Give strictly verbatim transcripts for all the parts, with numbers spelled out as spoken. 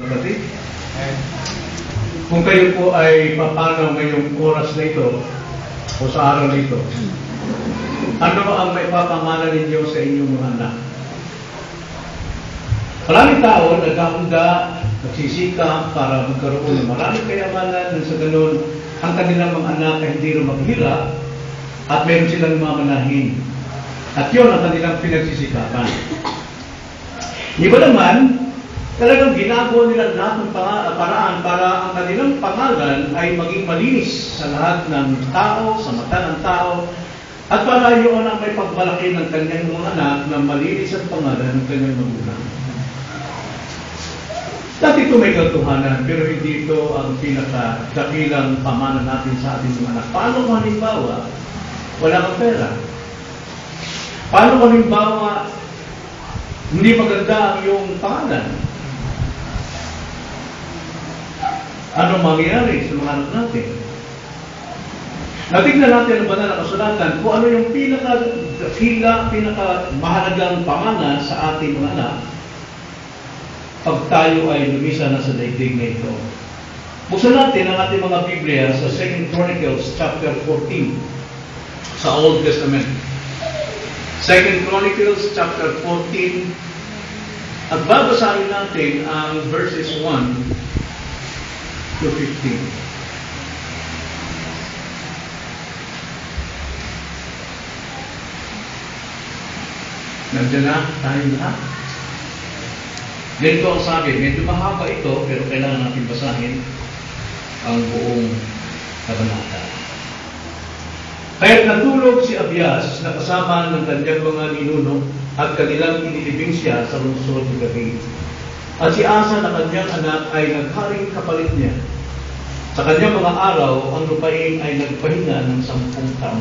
Kapatid, kung kayo po ay papanaw ngayong oras na ito o sa araw na ito, ano ang may papamana ninyo sa inyong mga anak? Maraming tao nagkakunda, nagsisikap para magkaroon ng maraming kayamanan nang sa ganun ang kanilang mga anak ay hindi rin maghirap at meron silang mamanahin. At yun ang kanilang pinagsisikapan. Iba naman, talagang ginagawa nila lahat ng paraan para ang kanilang pangalan ay maging malinis sa lahat ng tao, sa mata ng tao, at para yun ang may pagmalaki ng kanyang mga anak na malinis ang pangalan ng kanyang magulang. Dati ito may katotohanan, pero hindi ito ang pinakadakilang pamana natin sa ating mga anak. Paano kung halimbawa, wala kang pera? Paano kung halimbawa, hindi maganda ang iyong pangalan? Anong mangyayari sa mga anak natin? Natignan natin ang banal na kasulatan kung ano yung pinaka-dakila, pinaka-mahalagang pamana sa ating mga anak pag tayo ay lumisa na sa daigdig na ito. Buksan natin ang ating mga Biblia sa Second Chronicles chapter fourteen sa Old Testament. Second Chronicles chapter fourteen, at babasahin natin ang verses one to fifteen. Nandiyan na tayo lahat. Ganito ang sabi, medyo mahaba ito, pero kailangan natin basahin ang buong kabanata. Kaya't natulog si Abias na kasama ng kanyang mga ninuno at kanilang inilibing siya sa lungsod ng David. At si Asa na kanyang anak ay nagharing kapalit niya. Sa kanyang mga araw, ang lupain ay nagpahinga ng sampung taon.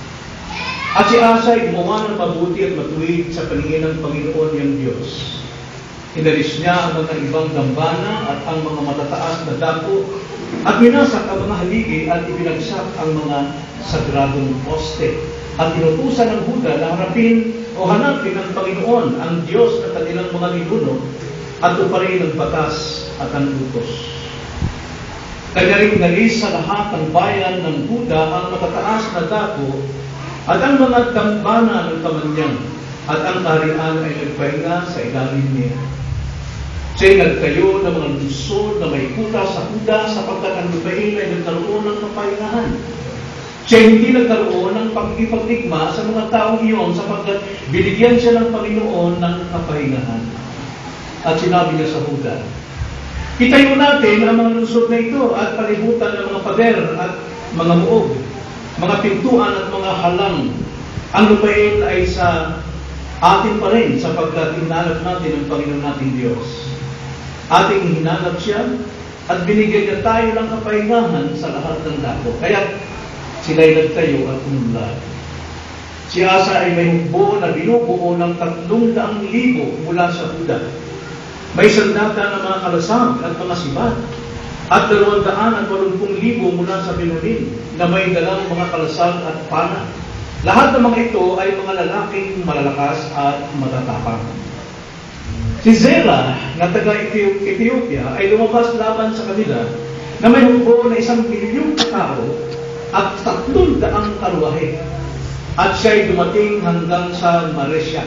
At si Asa ay gumawa ng mabuti at matuwid sa paningin ng Panginoon niyang Diyos. Inalis niya ang mga ibang dambana at ang mga matataas na dako at winasak ang mga haligi at ibinagsak ang mga sagradong poste. At inutusan ng Huda na harapin o hanapin ng Panginoon ang Diyos na kanilang mga ninuno at uparin ang batas at ang utos. Kanya rin inalis sa lahat ng bayan ng Huda ang matataas na dako at ang mga dambana ng kamanyan at ang kaharian ay nagpahinga sa ilalim niya. Siya'y nagtayo ng mga lungsod na may kuta sa Huda sapagkat ang lupain ay nagkaroon ng kapahingahan. Siya'y hindi nagkaroon ng pagkipagdigma sa mga taong iyon sapagkat binigyan siya ng Panginoon ng kapahingahan. At sinabi niya sa Huda, itayo natin ang mga lungsod na ito at palibutan ng mga pader at mga muog, mga pintuan at mga halang. Ang lupain ay sa atin pa rin sapagkat hinanap natin ang Panginoon nating Diyos. Ating hinanap siya at binigyan niya tayo ng kapahingahan sa lahat ng dako. Kaya sila'y nagtayo at umunlad. Si Asa ay may hukbo na binubuo ng tatlong daang libo mula sa Huda. May sandata ng mga kalasag at mga sibat at dalawang daan at walumpung libo mula sa Benunin na may dalang mga kalasag at pana. Lahat ng mga ito ay mga lalaking malalakas at matatapang. Si Zerah na taga Ethiopia ay lumabas laban sa kanila na may hukbo na isang milyong tao at tatlong daang karwahe. At siya'y dumating hanggang sa Maresya.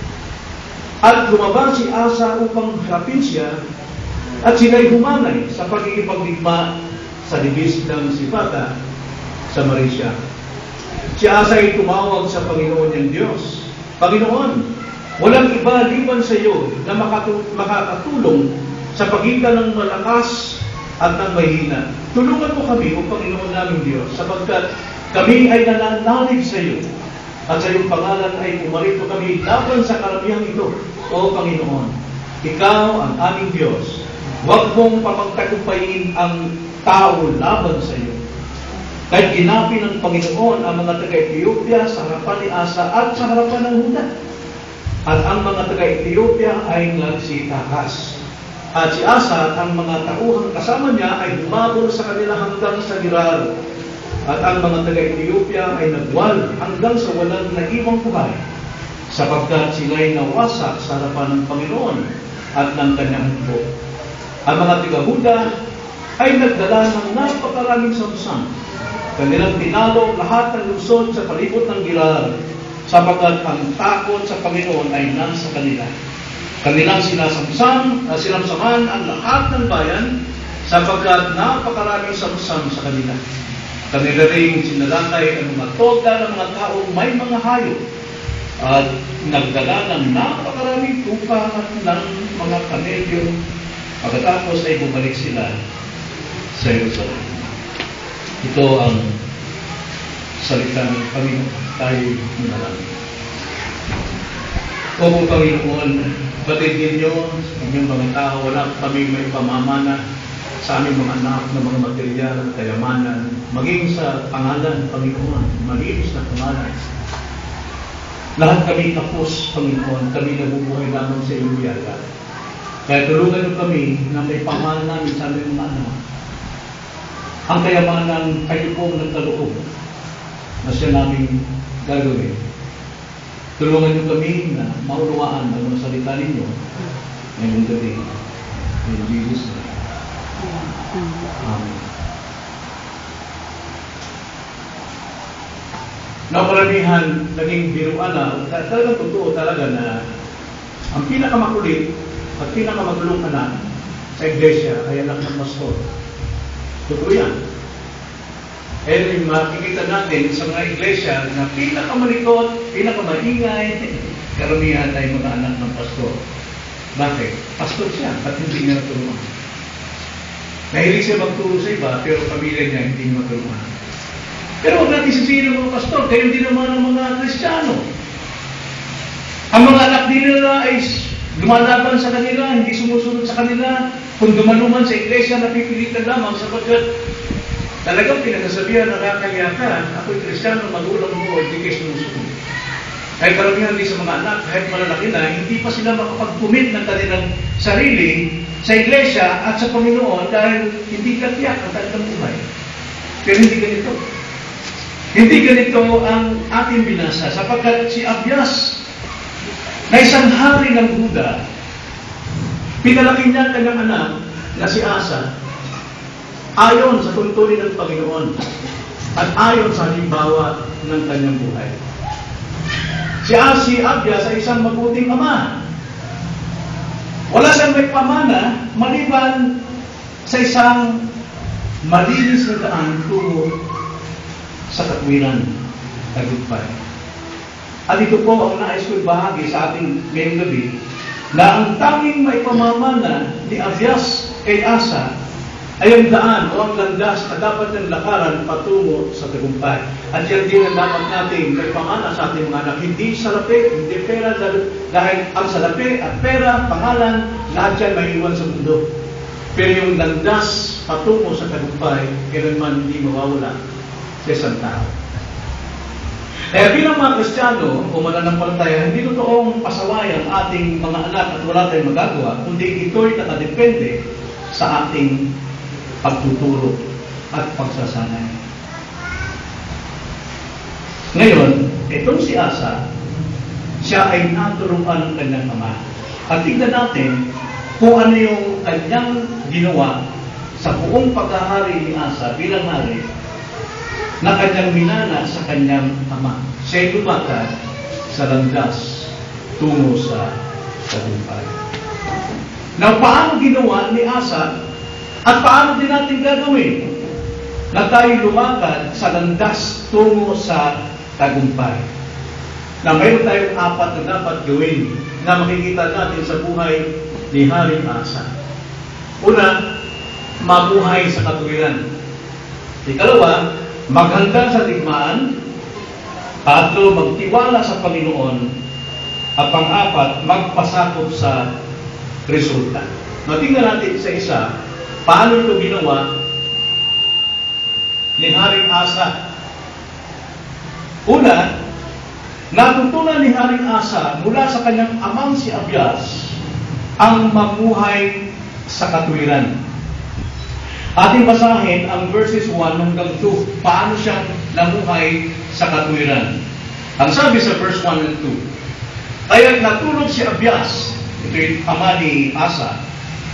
At lumabas si Asa upang harapin siya at sila'y humanay sa pagkikipagdigma sa libis ng Sipata sa Maresya. Si Asa ay tumawag sa Panginoon niyang Diyos, Panginoon, walang iba liban sa iyo na makakatulong sa pagitan ng malakas at ng mahina. Tulungan mo kami, O Panginoon naming Diyos, sapagkat kami ay nananalig sa iyo at sa iyong pangalan ay umarito kami laban sa karamihang ito, O Panginoon. Ikaw ang aming Diyos. Huwag mong papagtagumpayin ang tao laban sa iyo. Kahit ginapin ng Panginoon ang mga taga-Ethiopia sa harapan ni Asa at sa harapan ng Huda. At ang mga taga-Ethiopia ay nagsitakas. At si Asa at ang mga tauhang kasama niya ay humabol sa kanila hanggang sa Gerar. At ang mga taga-Ethiopia ay nagwal hanggang sa walang naiwang buhay, sapagkat sila'y nawasak sa harapan ng Panginoon at ng kanyang hukbo. Ang mga tiga-Huda ay nagdala ng napakaraming samsam. Kanilang tinalo lahat ng lungsod sa palibot ng Girar, sapagkat ang takot sa Panginoon ay nasa kanila. Kanilang sinasamsam, uh, sinamsaman ang lahat ng bayan, sapagkat napakaraming samsam sa kanila. Kanila ring sinalakay ang mga toga ng mga taong may mga hayop, at nagdala ng napakaraming tupa at ng mga kamelyo. Pagkatapos ay bumalik sila sa Jerusalem. Ito ang salita ng Panginoon. Tayo manalangin. O kung Panginoon, batid ninyo sa inyong mga tao, wala kami may pamamana sa aming mga anak na mga material at kayamanan, maging sa pangalan, Panginoon, malinis na pangalan. Lahat kami tapos, Panginoon, kami nabubuhay lamang sa iyong biyaya. Kaya tulungan niyo kami na may pamana namin sa aming mga anak. Ang kayamanan kayo pong nagkaloob na siya namin gagawin. Tulungan niyo kami na maunawaan ang mga salita ninyo ngayong gabi. In Jesus' name. Amen. Nakaramihan, naging biruan na, talagang totoo talaga na ang pinakamakulit at pinakamagulong anak sa iglesia ay anak ng pastor. Totoo yan. Eh, makikita natin sa mga iglesia na pinakamalikot, pinakamaingay, karamihan ay mga anak ng pastor. Bakit? Pastor siya, at hindi niya natulungan. Nahilig siya magturo sa iba, pero pamilya niya hindi niya matulungan. Pero huwag natin sisihin ng mga pastor, kaya hindi naman ang mga Kristiyano. Ang mga anak nila ay lumalaban sa kanila, hindi sumusunod sa kanila. Kung dumanuman sa iglesia, napipilitan lamang sapagkat talagang pinagsasabihan na kakayakan, ako'y Kristiyano, magulang mo, hindi kayo sumusunod. Kaya karamihan din sa mga anak, kahit malalaki na, hindi pa sila makapag-commit ng kanilang sarili sa iglesia at sa Panginoon dahil hindi katiyak ang kanilang buhay. Pero hindi ganito. Hindi ganito ang ating binasa sapagkat si Abias na isang hari ng Huda, pinalaki niya kanyang anak na si Asa ayon sa tuntunin ng Panginoon at ayon sa halimbawa ng kanyang buhay. Si Asi Abias ay isang mabuting ama. Wala siyang may pamana maliban sa isang malinis na daan tungo sa katwiran, tagumpay. At ito po ang nais ko bahagi sa ating ngayong gabi na ang tanging may pamamana ni Abias kay Asa ay ang daan o ang landas na dapat ng lakaran patungo sa tagumpay. At yan din ang dapat natin may pamana sa ating mga anak. Hindi salapi, hindi pera, dahil ang salapi at pera, pangalan, lahat yan may iwan sa mundo. Pero yung landas patungo sa tagumpay, kailanman hindi mawawala sa isang tao. Kaya bilang mga Kristiyano o mananampalataya, hindi totoong pasaway ang ating mga anak at wala tayong magagawa, kundi ito'y nakadepende sa ating pagtuturo at pagsasanay. Ngayon, itong si Asa, siya ay naturuan ng kanyang ama. At tignan natin kung ano yung kanyang ginawa sa buong paghahari ni Asa bilang hari na kanyang minana sa kanyang ama. Siya'y lumakad sa landas tungo sa tagumpay. Now, paano ginawa ni Asa at paano din natin gagawin na tayo lumakad sa landas tungo sa tagumpay? Na mayroon tayong apat na dapat gawin na makikita natin sa buhay ni Haring Asa. Una, mabuhay sa katuwiran. Ikalawa, maghanda sa digmaan. Tatlo, magtiwala sa Panginoon. At pang-apat, magpasakop sa resulta. Matingnan natin sa isa, paano ito ginawa ni Haring Asa. Una, natutunan ni Haring Asa mula sa kanyang amang si Abias ang mamuhay sa katwiran. Ating basahin ang verses one hanggang two. Paano siya namuhay sa katwiran? Ang sabi sa verse one and two, kaya natulog si Abias, ito yung ama ni Asa,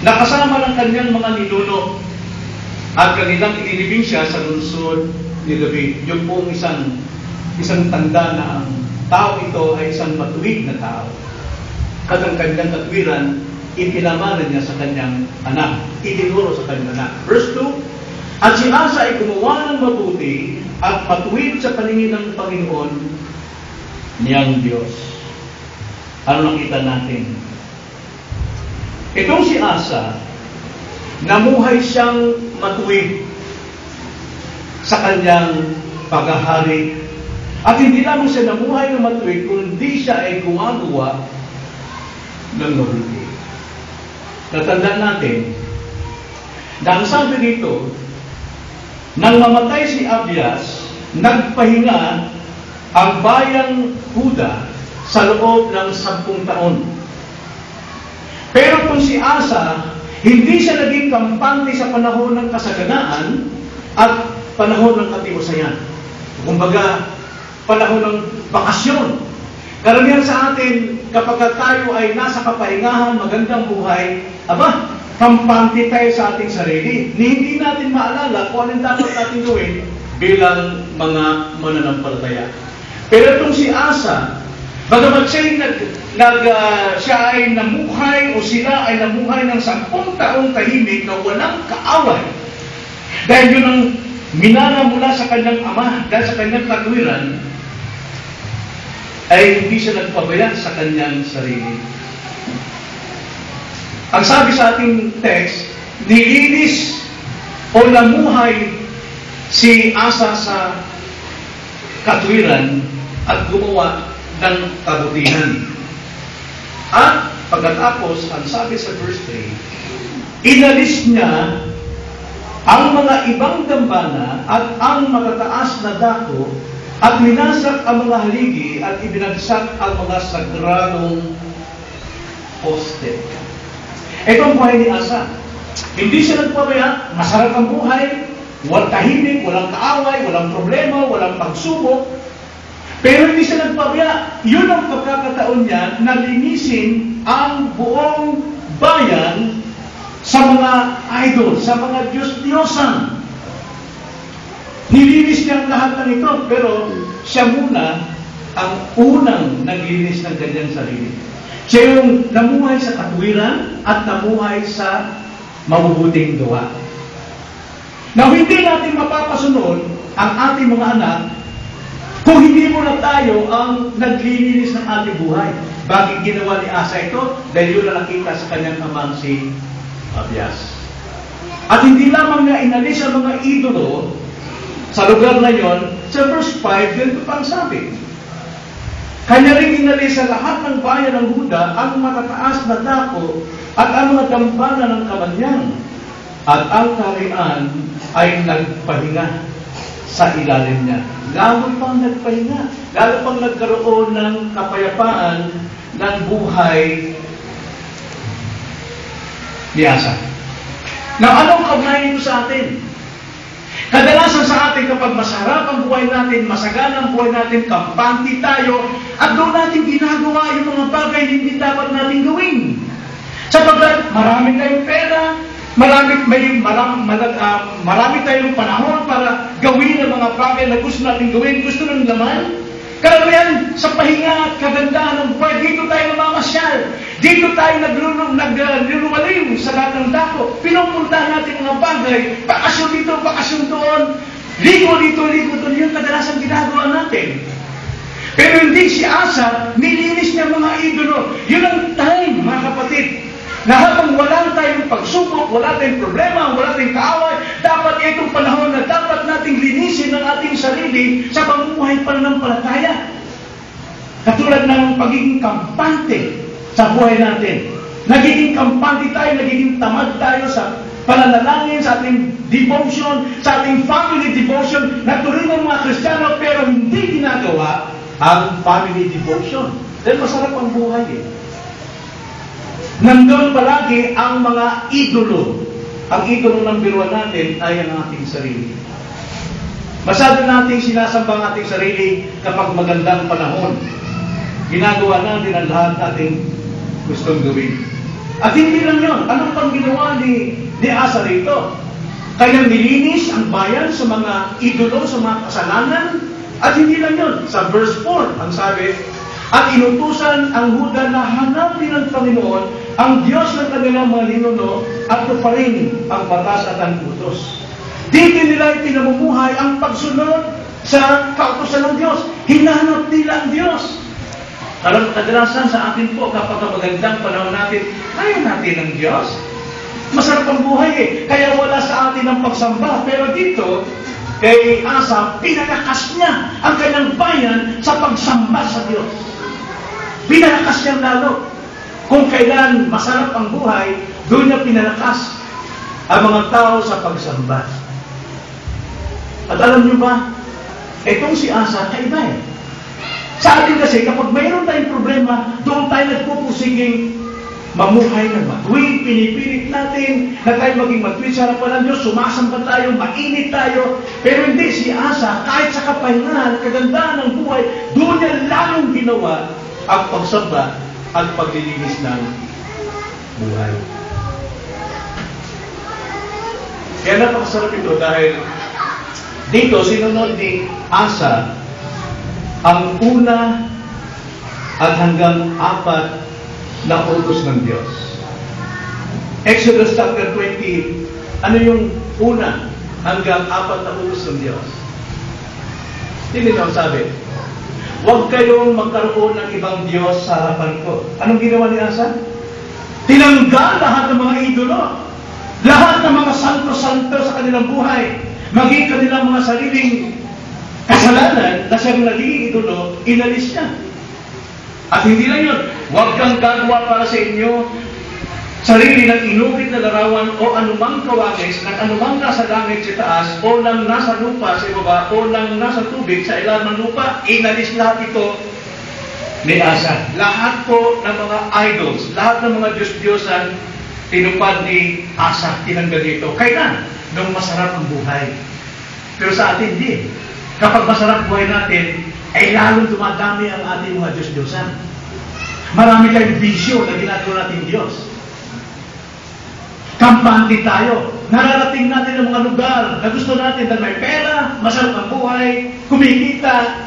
nakasama ng kanyang mga ninuno at kanilang inilibing siya sa lungsod ni David. Yung pong isang isang tanda na ang tao ito ay isang matuwid na tao. At ang kanyang katwiran, ipinamanan niya sa kanyang anak. Itinuro sa kanyang anak. Verse two, at si Asa ay gumawa ng mabuti at matuwid sa paningin ng Panginoon niyang Diyos. Ano nakita natin? Itong si Asa, namuhay siyang matuwid sa kanyang paghahari. At hindi lamang siya namuhay ng matuwid, kundi siya ay gumagawa ng mabuti. Natandaan natin na ang sabi dito, nang mamatay si Abias, nagpahinga ang bayang Huda sa loob ng sampung taon. Pero kung si Asa, hindi siya naging kampante sa panahon ng kasaganaan at panahon ng katiwasayan. Kumbaga, panahon ng bakasyon. Karamihan sa atin, kapag tayo ay nasa kapahingahan, magandang buhay, aba, kampante tayo sa ating sarili. Ni hindi natin maalala kung anong dapat natin gawin bilang mga mananampalataya. Pero itong si Asa, bagamat siya, nag, nag, uh, siya ay namuhay o sila ay namuhay ng sampung taong tahimik na walang kaaway. Dahil yun ang minana mula sa kanyang ama, dahil sa kanyang katwiran, ay hindi siya nagpabaya sa kanyang sarili. Ang sabi sa ating text, nilinis o namuhay si Asa sa katwiran at gumawa ng kabutihan. At pagkatapos, ang sabi sa verse three, inalis niya ang mga ibang dambana at ang matataas na dako at minasak ang mga haligi at ibinagsak ang mga sagradong poste. Ito ang buhay ni Asa. Hindi siya nagpabaya, masarap ang buhay, walang tahimik, walang kaaway, walang problema, walang pagsubok. Pero hindi siya nagpabaya. Yun ang pagkakataon niya na linisin ang buong bayan sa mga idol, sa mga Diyos-Diyosan. Nilinis niya ang lahat ng ito, pero siya muna ang unang naglinis ng kanyang sarili. Siya yung namuhay sa katwiran at namuhay sa mabubuting gawa. Now, hindi natin mapapasunod ang ating mga anak kung hindi muna tayo ang naglilinis ng ating buhay. Bakit ginawa ni Asa ito? Dahil yun na nakita sa kanyang amang si Abias. At hindi lamang na inalis ang mga idolo sa lugar na yon, sa verse five, ganito pang sabi. Kanya rin inalis sa lahat ng bayan ng Huda ang matataas na dako at ang mga dambana ng kabanyan. At ang kaharian ay nagpahinga sa ilalim niya. Lalo pang nagpahinga. Lalo pang nagkaroon ng kapayapaan ng buhay ni Asa. Now, anong kaugnayan ito sa atin? Kadalasan sa atin kapag masarap ang buhay natin, masagana ang buhay natin, kampante tayo, at doon natin ginagawa yung mga bagay na hindi dapat natin gawin. Sapagkat marami tayong pera, marami, may, marami, marami, uh, marami tayong panahon para gawin ang mga bagay na gusto natin gawin, gusto ng laman. Karamihan sa pahinga at kagandahan ng buhay, dito tayo namamasyal. Dito tayo nagluluwaliw sa lahat ng dako. Pinupuntahan natin mga bagay, bakasyon dito, bakasyon doon, ligo dito, ligo doon. Yun kadalasan ginagawa natin. Pero hindi si Asa, nilinis niya mga idolo. Yun ang time, mga kapatid, na habang wala tayong pagsubok, wala tayong problema, wala tayong kaaway, dapat itong panahon na dapat nating linisin ang ating sarili sa pamumuhay pananampalataya. Katulad ng pagiging kampante sa buhay natin. Nagiging kampante tayo, nagiging tamad tayo sa pananalangin, sa ating devotion, sa ating family devotion, na tuloy ng mga Kristiyano, pero hindi ginagawa ang family devotion. Dahil masarap ang buhay eh. Nandun palagi ang mga idolo. Ang idolo ng biruan natin ay ang ating sarili. Masyado nating sinasamba ang ating sarili kapag magandang panahon. Ginagawa natin ang lahat nating gustong gawin. At hindi lang yun. Anong pang ginawa ni, ni Asa rito? Kaya nilinis ang bayan sa mga idolo, sa mga kasalanan. At hindi lang yun. Sa verse four, ang sabi, at inutusan ang Huda na hanapin ng Panginoon, ang Diyos ng kanilang mga ninuno, at tuparin ang batas at ang utos. Dito nila pinamumuhay ang pagsunod sa kautusan ng Diyos. Hinanap nila ang Diyos. Alam, kadalasan sa atin po, kapag magandang panahon natin, ayaw natin ng Diyos. Masarap ang buhay eh. Kaya wala sa atin ang pagsamba. Pero dito, kay Asa, pinalakas niya ang kanyang bayan sa pagsamba sa Diyos. Pinalakas niya lalo. Kung kailan masarap ang buhay, doon niya pinalakas ang mga tao sa pagsamba. At alam niyo ba, itong si Asa, kaiba eh. Sa atin kasi, kapag mayroon tayong problema, doon tayo nagpupusiging mamuhay ng matuwid, pinipilit natin na tayo maging matuwid sa harapan ng Diyos, sumasamba tayo, mainit tayo. Pero hindi, si Asa, kahit sa kapahingahan, kagandahan ng buhay, doon niya lalong ginawa ang pagsamba at paglilinis ng buhay. Kaya napakasarap ito dahil dito, sinunod ni Asa ang una at hanggang apat na utos ng Diyos. Exodus chapter twenty, ano yung una hanggang apat na utos ng Diyos? Hindi nyo sabi, huwag kayong magkaroon ng ibang Diyos sa harapan ko. Anong ginawa ni Asa? Tinanggal lahat ng mga idolo, lahat ng mga santo-santo sa kanilang buhay, maging kanilang mga sariling kasalanan na siyang naging idolo, inalis niya. At hindi lang yun, huwag kang gagawa para sa inyo sarili ng inukit na larawan o anumang kawangis ng anumang nasa langit sa taas o ng nasa lupa sa ibaba o ng nasa tubig sa ilalim ng lupa. Inalis lahat ito ni Asa. Lahat po ng mga idols, lahat ng mga Diyos-Diyosan, tinupad ni Asa, tinanggal dito. Kailan? Nung masarap ang buhay. Pero sa atin, hindi. Kapag masarap buhay natin, ay lalong dumadami ang ating mga Diyos-Diyosan. Marami tayong bisyo na ginagawa natin Diyos. Kampante tayo. Nararating natin ang mga lugar na gusto natin dahil may pera, masarap ang buhay, kumikita.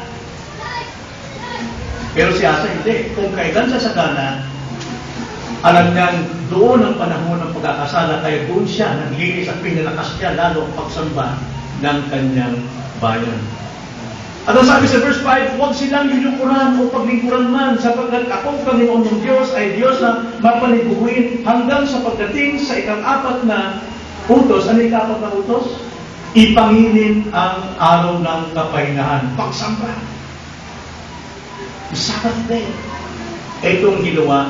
Pero si Asa hindi. Kung kailan siya sagana, alam niyang doon ang panahon ng pagkakasala, kaya doon siya naglinis at pinalakas niya lalo ang pagsamba ng kanyang bayan. At ang sabi sa verse five, huwag silang lilikuran o paglingkuran man, sapagkat akong Panginoon ng Diyos ay Diyos na mapaliguin hanggang sa pagdating sa ikang-apat na utos. Ano ikang-apat na utos? Ipanginin ang araw ng kapahingahan. Pagsamba. Sabbath day. Itong ginawa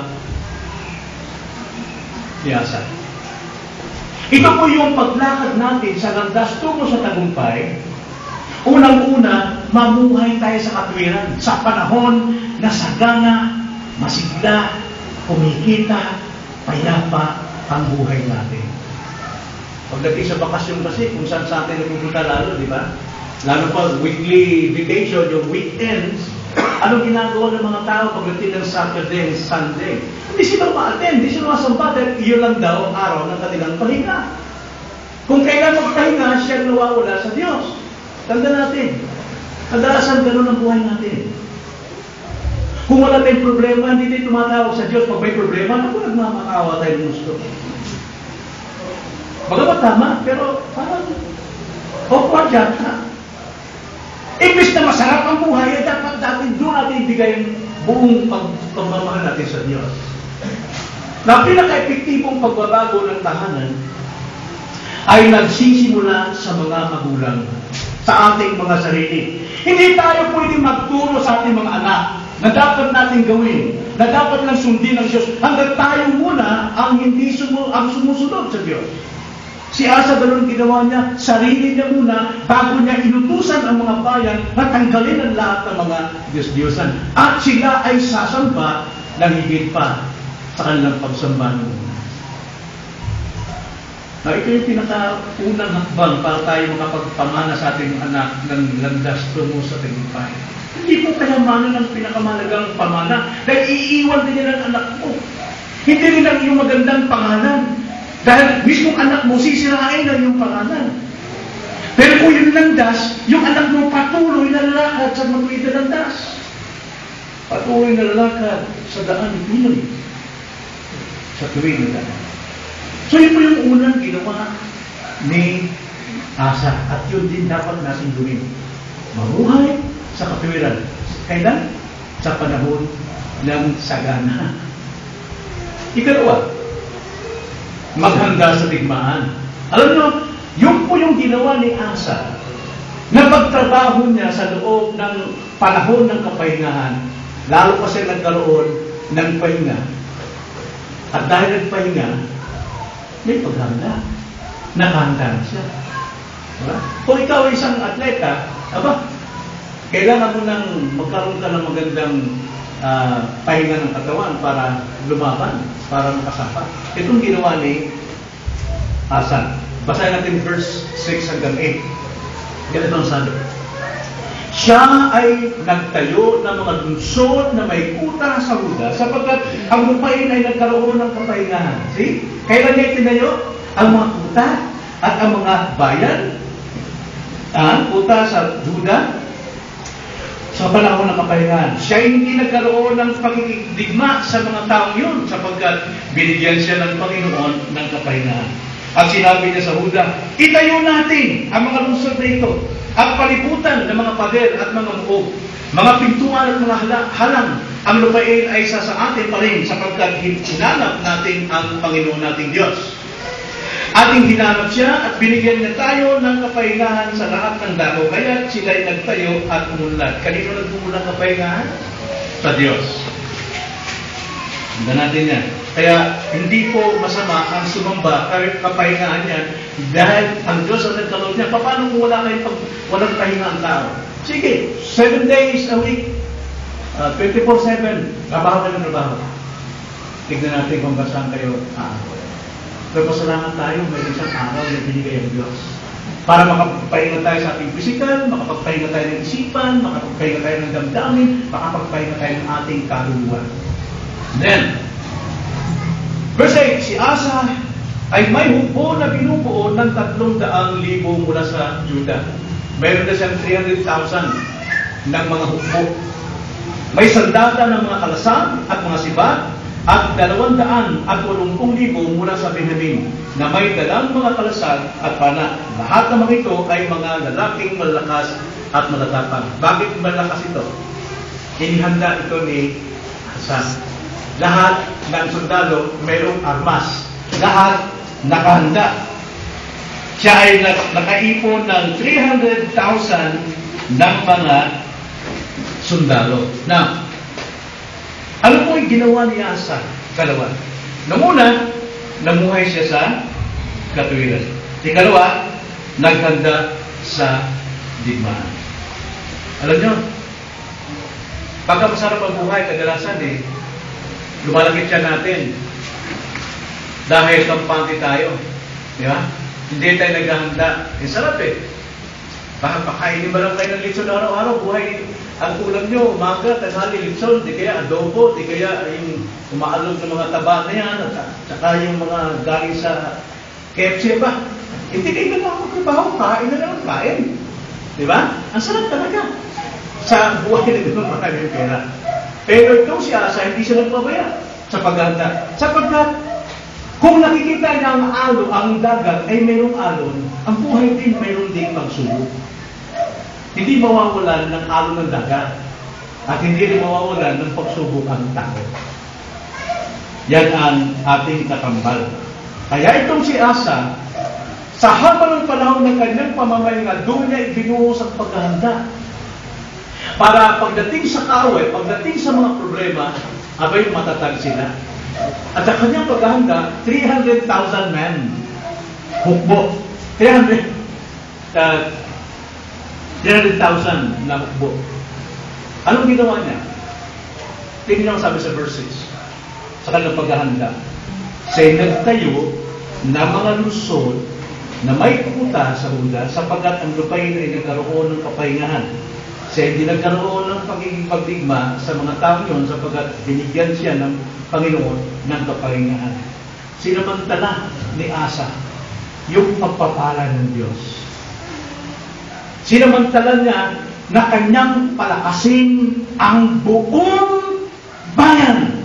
ni Asa. Ito po yung paglakad natin sa landas tungo sa tagumpay. Unang-una, mamuhay tayo sa katwiran. Sa panahon na sagana, masigla, kumikita, payapa ang buhay natin. Pagdating sa bakasyon kasi, kung saan sa atin napupunta lalo, di ba? Lalo pa, weekly vacation, yung weekends, anong ginagawa ng mga tao pagdating ng Saturday and Sunday? Hindi sila ma-attend, hindi sila masamba, dahil iyon lang daw ang araw ng kanilang pahinga. Kung kailan magpahinga, siya nawawala sa Diyos. Tanda natin, kadalasan ganun ang buhay natin. Kung wala tayong problema, hindi tayo tumatawag sa Diyos. Pag may problema, naku, nagmamakawa tayo ng gusto. Bagamat tama, pero parang awkward yan. Imbis na masarap ang buhay, eh, dapat natin doon natin ibigay ang buong pagmamahal natin sa Diyos. Na pinaka-epektibong pagbabago ng tahanan ay nagsisimula sa mga magulang, sa ating mga sarili. Hindi tayo pwedeng magturo sa ating mga anak na dapat natin gawin, na dapat lang sundin ng Diyos, hanggang tayo muna ang hindi sumu ang sumusunod sa Diyos. Si Asa ganun ginawa niya, sarili niya muna, bago niya inutusan ang mga bayan na tanggalin ang lahat ng mga Diyos-Diyosan. At sila ay sasamba ng higit pa sa kanilang pagsamba noon. Na ito yung pinaka-unang hakbang para tayo makapagpamana sa ating anak ng landas tungo sa tagumpay. Hindi po kayamanan ang pinakamalagang pamana dahil iiwan din nila ang anak mo. Hindi rin ang iyong magandang pangalan. Dahil mismong anak mo, sisirain ang iyong pangalan. Pero kung yung landas, yung anak mo patuloy na lalakad sa matuwid na landas. Patuloy na lalakad sa daan ni Pinoy. Sa tuwid na daan. So yun po yung unang ginawa ni Asa. At yun din dapat natin gawin. Mabuhay sa katuwiran. Kailan? Sa panahon ng sagana. Ikalawa, maghanda sa digmaan. Alam nyo, yun po yung ginawa ni Asa na pagtrabaho niya sa loob ng panahon ng kapahingahan, lalo pa siya nagkaroon ng pahinga. At dahil nagpahinga, may paghanda. Nakahanda siya. Diba? Kung ikaw ay isang atleta, aba, kailangan mo nang magkaroon ka ng magandang uh, pahinga ng katawan para lumaban, para makasapa. Itong ginawa ni Asa. Basahin natin verse six hanggang eight. Ganito ang sabi. Siya ay nagtayo ng mga lungsod na may kuta sa Huda sapagkat ang lupain ay nagkaroon ng kapahingahan. See? Kailan niya itinayo? Ang mga kuta at ang mga bayan. Ang kuta sa Huda sa panahon ng kapahingahan. Siya ay hindi nagkaroon ng pagkikidigma sa mga taong yun sapagkat binigyan siya ng Panginoon ng kapahingahan. At sinabi niya sa Huda, itayo natin ang mga lungsod na ito at palibutan ng mga pader at mga muog, mga pintuan at mga halang. Ang lupain ay sa sa atin pa rin sapagkat hinanap natin ang Panginoon nating Diyos. Ating hinanap siya at binigyan niya tayo ng kapahingahan sa lahat ng dako. Kaya sila'y nagtayo at umunlad. Kanino nagmumulang kapahingahan? Sa Diyos. Handa natin yan. Kaya hindi po masama ang sumamba kahit kapahingahan yan dahil ang Diyos ang nagkaloob niya. Paano kung wala kayong pag, walang pahinga ang tao? Sige, seven days a week, uh, twenty-four seven, trabaho kayo ng trabaho. Tignan natin kung basang kayo araw. Pero pasalamat tayo, may isang araw na binigay ang Diyos. Para makapagpahinga tayo sa ating physical, makapagpahinga tayo ng isipan, makapagpahinga tayo ng damdamin, makapagpahinga tayo ng ating kaluluwa. Then, verse eight, si Asa ay may hukbo na binubuo ng tatlong daang libo mula sa Juda. Mayroon na siyang three hundred thousand ng mga hukbo. May sandata ng mga kalasan at mga sibat at dalawang daan at walumpung libo mula sa Benjamin na may dalang mga kalasan at pana. Lahat ng mga ito ay mga lalaking malakas at matatapang. Bakit malakas ito? Inihanda ito ni Asa. Lahat ng sundalo mayroong armas. Lahat nakahanda. Siya ay nakaipon ng three hundred thousand ng mga sundalo. Now, ano po yung ginawa ni Asa? Kalawa. Nanguna, namuhay siya sa katuwiran. Ikalawa, naghanda sa digmaan. Alam nyo, pagka masarap ang buhay, kadalasan eh, lumalakit siya natin. Dahil kampante tayo. Di ba? Hindi tayo naghahanda. Eh, sarap eh. Baka pakainin ba lang kayo ng litson araw-araw? Buhay, ang ulam nyo, umaga, tanghali, litson, di kaya adobo, di kaya yung umaalog ng mga taba na yan, at saka yung mga galing sa K F C ba? Hindi kayo na makakabaho, kain na lang, kain. Di ba? Ang sarap talaga. Sa buhay na gano'n, maraming pera. Pero itong si Asa, hindi siya nagpabaya sa paghanda. Sapagkat, kung nakikita niya ang alon, ang dagat ay mayroong alon, ang buhay din mayroong din pagsubok. Hindi mawawalan ng alon ng dagat at hindi rin mawawalan ng pagsubok ang tao. Yan ang ating katambal. Kaya itong si Asa, sa habang ng panahon ng kanyang pamamahinga, doon niya ibinuhos ang paghahanda. Para pagdating sa kaaway, pagdating sa mga problema, abay matatag sila. At sa kanyang paghahanda, three hundred thousand men. Hukbo. three hundred thousand na hukbo. Anong ginawa niya? Tingnan niyo sabi sa verse six. Sa kanyang paghahanda. Siya'y nagtayo na mga lungsod na may kuta sa Huda sapagkat ang lupain ay nagkaroon ng kapahingahan. Kasi hindi nagkaroon ng pagiging pagdigma sa mga tao yun sapagkat binigyan siya ng Panginoon ng kapahingahan. Sinamantala ni Asa yung pagpapala ng Diyos. Sinamantala niya na kanyang palakasin ang buong bayan.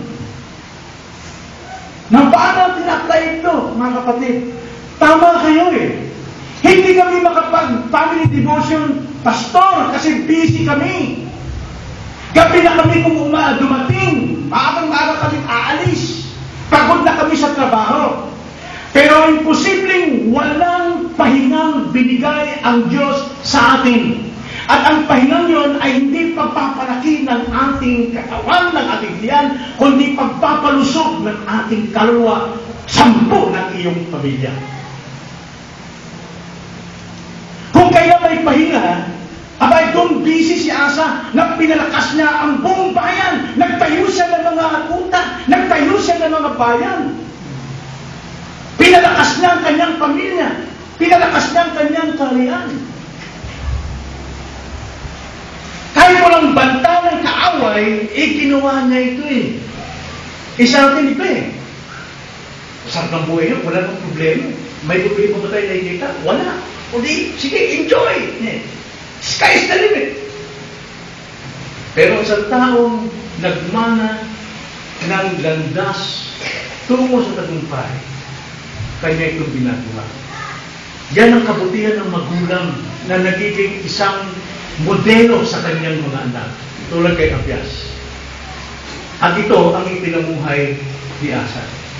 Nang paano tinatay ito, mga kapatid? Tama kayo eh. Hindi kami makapag-family devotion, pastor, kasi busy kami. Gabi na kami kung uma, dumating. Maagang-maaga kami aalis. Pagod na kami sa trabaho. Pero imposibleng walang pahingang binigay ang Diyos sa atin. At ang pahingang yon ay hindi pagpapalaki ng ating katawan, ng ating tiyan, kundi pagpapalusog ng ating kaluluwa, sampu ng iyong pamilya. Kung kaya may pahinga, abay doon busy si Asa, na pinalakas niya ang buong bayan, nagtayo siya ng mga kuta, nagtayo siya ng mga bayan. Pinalakas niya ang kanyang pamilya, pinalakas niya ang kanyang kaharian. Kahit walang banta ng kaaway, eh, ginawa niya ito eh. Isa natin ito eh. Sarap ng buhay yun, wala nang problema. May problema ba tayo nakikita? Wala. Kundi, sige, enjoy. Eh. Sky is the limit. Pero sa taong nagmana ng landas tungo sa tagumpay, kanya itong ginagawa. Yan ang kabutihan ng magulang na nagiging isang modelo sa kanyang mga anak, tulad kay Abias. At ito ang ipinamuhay ni Asa.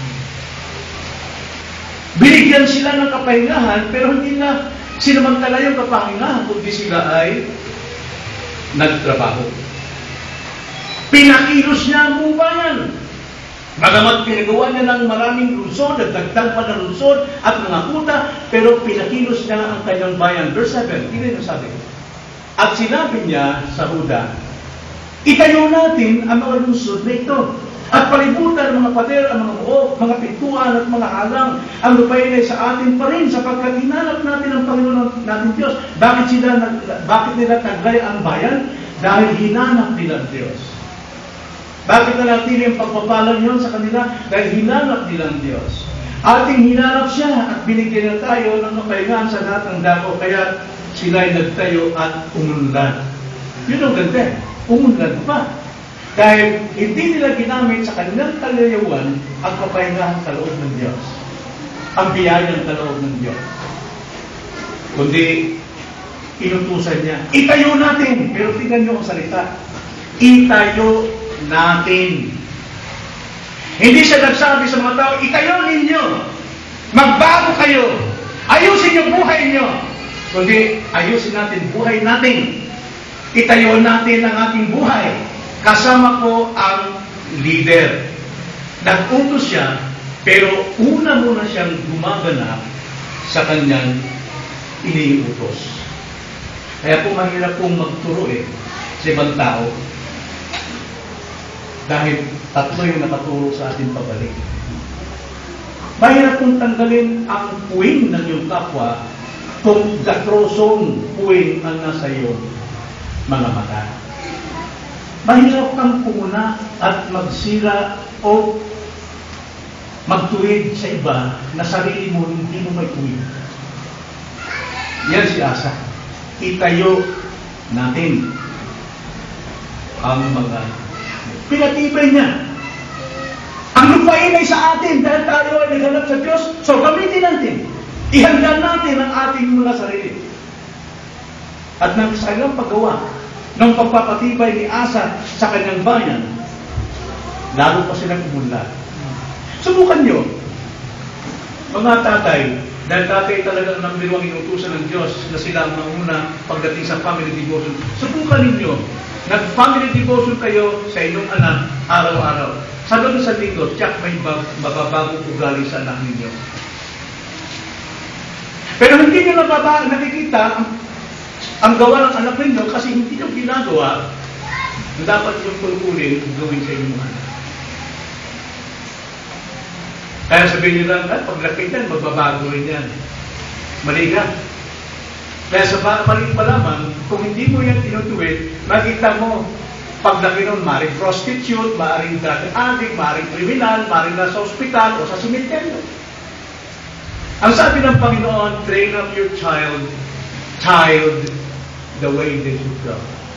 Binigyan sila ng kapahingahan, pero hindi na sinamantala yung kapahingahan, kundi sila ay nagtrabaho. Pinakilos niya ang buong bayan. Bagamat pinagawa niya ng maraming lungsod, nagdagdag pa ng lungsod at mga kuta, pero pinakilos niya ang kanyang bayan. Verse seven, tingnan niyo sabi. At sinabi niya sa Huda, itayo natin ang mga lungsod na ito, at palibutan ang mga pader, ang mga buo, mga pintuan at mga halang, ang lupain ay sa atin pa rin, sapagkat hinanap natin ang Panginoon natin Diyos. Bakit sila, bakit nila taglay ang bayan? Dahil hinanap nila ang Diyos. Bakit nanatili ang pagpapalang yun sa kanila? Dahil hinanap nila ang Diyos. Ating hinanap siya at binigyan na tayo ng kapahingahan sa lahat ng dako, kaya sila ay nagtayo at umunlad. Yun ang ganda. Umunlad pa. Dahil hindi nila ginamit sa kanilang kalayawan ang kapahingahan sa loob ng Diyos. Ang biyayang sa loob ng Diyos. Kundi, inutusan niya, itayo natin. Pero tingnan niyo ang salita. Itayo natin. Hindi siya nagsabi sa mga tao, itayo ninyo. Magbago kayo. Ayusin niyo buhay niyo. Kundi ayusin natin buhay natin. Itayo natin ang ating buhay. Kasama ko ang leader. Nag-utos siya, pero una muna siyang gumaganap sa kanyang iniutos. Kaya po mahirap pong magturo eh sa ibang tao. Dahil tatlo yung nakaturo sa ating pabalik. Mahirap pong tanggalin ang puwing ng iyong kapwa kung gatrosong puwing ang nasa iyo mga mata. Mahirap kang pumuna at magsira o magtuwid sa iba na sarili mo hindi mo may tuwid. Yan si Asa. Itayo natin ang mga pinatibay niya. Ang lupain ay sa atin dahil tayo ay naghanap sa Diyos, so gamitin natin. Ihanda natin ang ating mga sarili. At nang sa kanyang paggawa ng pagpapatibay ni Asa sa kanyang bayan, lalo pa silang umunlad. Subukan nyo, mga tatay, dahil tatay talagang nambiruang inutusan ng Diyos na sila ang mauna pagdating sa family devotion. Subukan ninyo, nag-family devotion kayo sa inyong anak araw-araw. Sa loob sa linggo, tiyak may mababagong ugali sa anak ninyo. Pero hindi nyo nababa, nakikita ang, ang gawa ng anak ninyo kasi hindi nyo ginagawa na dapat yung pulpulin gawin sa inyong anak. Kaya sabihin nyo lang, ah, paglaki yan, magbabago rin yan. Mali ka. Kaya sa maliit pa lamang, kung hindi mo yan tinutuwid, makita mo, paglaki nun, maaaring prostitute, maaaring drug addict, maaaring kriminal, maaaring nasa ospital o sa simenteryo. Ang sabi ng Panginoon, train up your child, child, the way they should go.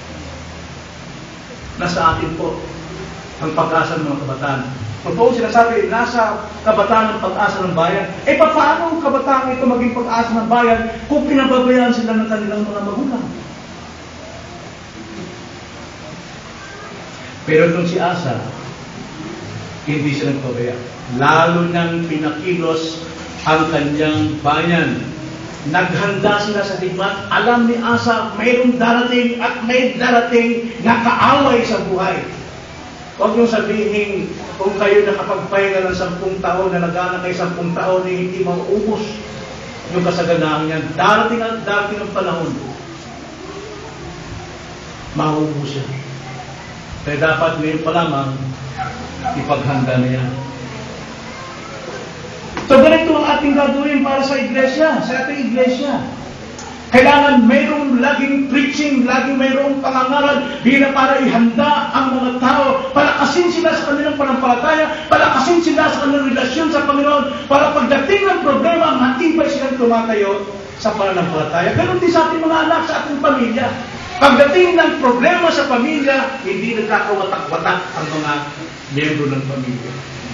Nasa atin po ang pag-asa ng mga kabataan. Totoo sinasabi, nasa kabataan ng pag-asa ng bayan. Eh, paano ang kabataan ito maging pag-asa ng bayan kung pinababayaan sila ng kanilang mga magulang? Pero itong si Asa, hindi siya nagpabaya. Lalo nang pinakilos ang kanyang bayan. Naghanda sila sa digmaan. Alam ni Asa, mayroong darating at may darating na kaaway sa buhay. Huwag niyong sabihin, kung kayo nakapagpahinga ng sampung taon, na nag-anak kayo sampung taon, eh, hindi mauubos yung kasaganahan niyan. Darating at darating ang panahon. Mauubos yan. Kaya dapat ngayon pa lamang, ipaghanda na yan. So, ganito ang ating gagawin para sa iglesia, sa ating iglesia. Kailangan mayroong laging preaching, laging mayroong pangangaral bilang para ihanda ang mga tao, palakasin sila sa kanilang panampalataya, palakasin sila sa kanilang relasyon sa Panginoon, para pagdating ng problema, matibay silang tumatayo sa pananampalataya. Ganon din sa ating mga anak, sa ating pamilya. Pagdating ng problema sa pamilya, hindi nagkakawatak-watak ang mga miyembro ng pamilya.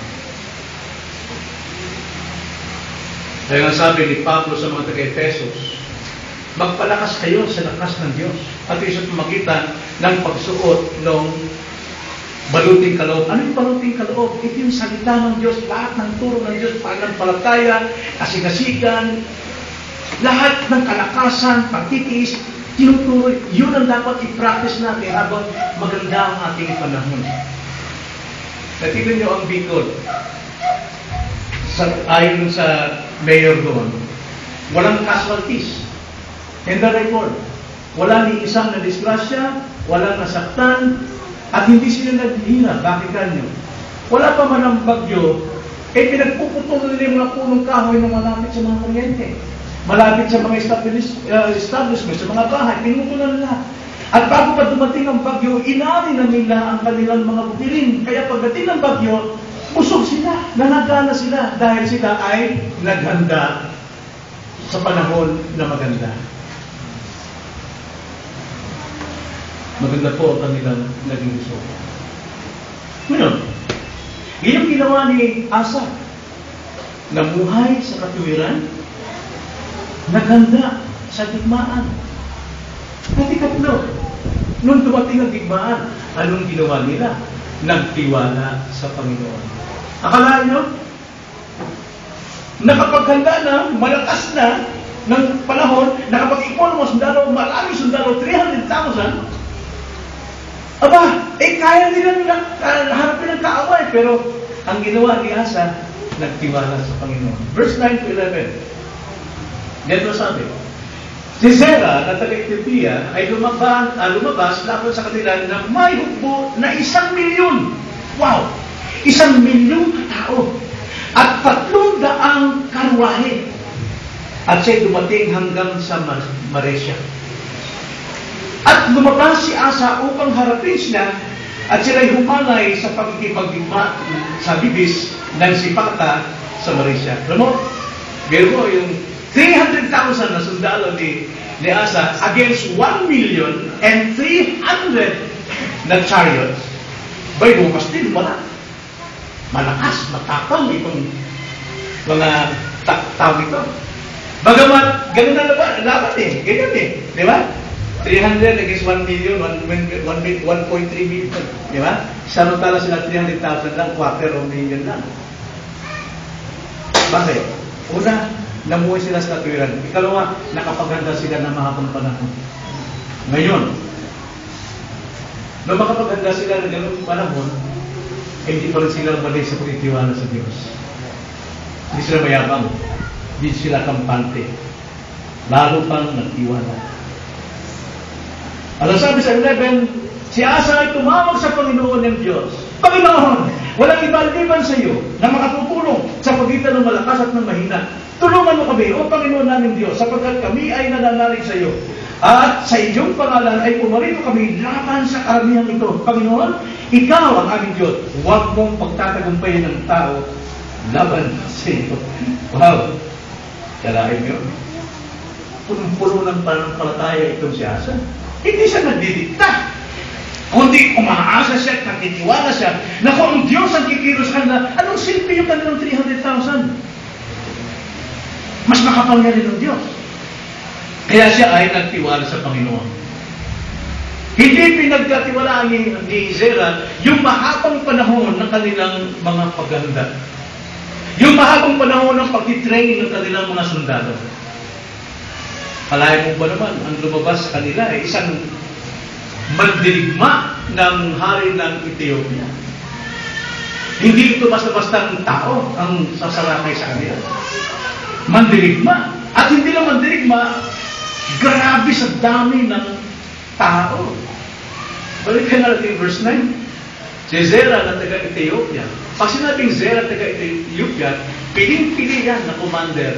Kaya nga sabi ni Pablo sa mga taga-Efesos, magpalakas kayo sa lakas ng Diyos. At ito sa pamagitan ng pagsuot ng baluting kaloob. Ano yung baluting kaloob? Ito yung salita ng Diyos, lahat ng turo ng Diyos, pananampalataya, kasigasigan, lahat ng kalakasan, pagtitiis, tinuturo. Yun ang dapat i-practice natin habang maganda ang ating panahon. Natignan niyo ang Bicol. Sa, ayon sa mayor doon, walang casualties. In the report, wala ni isang na-disgrasya, walang nasaktan, at hindi sila naghihina. Bakit kanyo? Wala pa man ang bagyo, eh pinagpuputol nila yung mga punong kahoy na malapit sa mga kuryente. Malapit sa mga establishment, sa mga bahay, pinutulan nila. At bago pa dumating ang bagyo, inari na nila ang kanilang mga butirin. Kaya pagdating ng bagyo, busog sila, nanagana sila, dahil sila ay naghanda sa panahon na maganda. Maganda po ang kanilang naging gusto. Ngayon, yung ginawa ni Asa, namuhay sa katuwiran, naghanda sa digmaan. At ikatlo, nung dumating ang digmaan, anong ginawa nila? Nagtiwala sa Panginoon. Akala nyo? Nakapaghanda na, malakas na, ng panahon, nakapag-ipon mo sundalo, maraming sundalo, three hundred thousand, aba, eh kaya nilang uh, harapin ng kaaway, pero ang ginawa ni Asa, nagtiwala sa Panginoon. Verse nine to eleven. Dito sabi, si Zerah na taga-Ethiopia ay lumabas, uh, lumabas laban sa kanila na may hukbo na isang milyon. Wow! Isang milyong tao. At tatlong daang karwahe. At siya'y dumating hanggang sa Maresya. At lumabas si Asa upang harapin sila, at sila'y humanay sa pagkikipagdigma sa bibis ng Sipata sa Maresya. Alam mo, biro mo yung three hundred thousand na sundalo ni, ni Asa against one million and three hundred na chariots. Bay, bukas din, wala. Malakas, matapang itong mga tao ito. Bagamat, ganun na laban, laban eh. Ganyan eh. Di ba? three hundred against one million, one point three million. Di ba? Samantala sila three hundred thousand lang, quarter of million lang. Bakit? Una, namuhay sila sa katuwiran. Ikalawa, nakapaghanda sila ng mahabang panahon. Ngayon, nung makapaghanda sila ng ganung panahon, eh, hindi pa rin sila mali sa pagtitiwala sa Diyos. Hindi sila mayabang. Hindi sila kampante. Lalo pang nagtiwala. Alam sabi sa eleven, si Asa ay tumawag sa Panginoon ng Diyos. Panginoon, walang iba-liban sa iyo na makatutulong sa pagitan ng malakas at ng mahina. Tulungan mo kami, O Panginoon namin Diyos, sapagkat kami ay nananalig sa iyo. At sa iyong pangalan ay pumarito kami laban sa karamihan ito. Panginoon, ikaw ang aming Diyos. Huwag mong pagtatagumpayan ng tao laban sa iyo. Wow! Kalahin nyo. Punong-puno ng pananampalataya itong si Asa. Hindi siya nagdidikta. Kundi umaasa siya at nagtitiwala siya na kung ang Diyos ang kikilos sa kanila, anong silpi yung kanilang three hundred thousand? Mas makapangyarihan ng Diyos. Kaya siya ay nagtiwala sa Panginoon. Hindi pinagkatiwalaan ni, ni Zerah yung mahabang panahon ng kanilang mga paganda. Yung mahabang panahon ng pag-train ng kanilang mga sundalo. Kalahin mo ba naman, ang lumabas sa kanila ay isang mandirigma ng hari ng Ethiopia. Hindi ito basta-basta ng tao ang sasalakay sa kanila. Mandirigma. At hindi lang mandirigma, grabe sa dami ng tao. Balikan natin verse nine. Si Zerah na taga-Ethiopia. Pag sinabing Zerah taga-Ethiopia, piling-pili yan na commander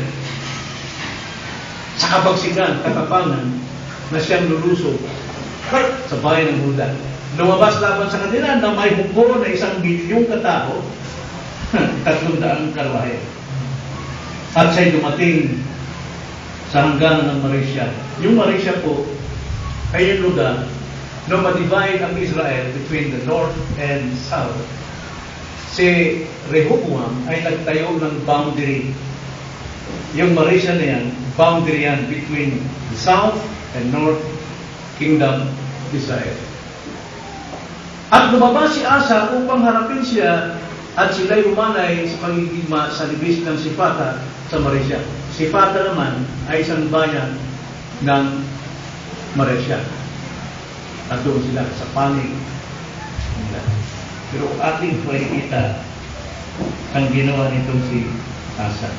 sa kabagsigan, katapangan, na siyang lulusog sa bayan ng Huda. Lumabas laban sa kanila na may hukbo na isang milyong katao, tatlong daang karwahe. At siya'y dumating sa hangganan ng Marisha. Yung Marisha po ay yung lugar na ma-divide ang Israel between the north and south. Si Rehoboam ay nagtayo ng boundary. Yung Marisha na yan, boundary yan between the south and north kingdom of Israel. At lumabas si Asa upang harapin siya at sila'y umanay sa pangigigma sa libis ng Sipata sa Marisha. Sipata naman ay isang bayan ng Marisha. At doon sila sa panig nila. Pero ating makikita ang ginawa nitong si Asa.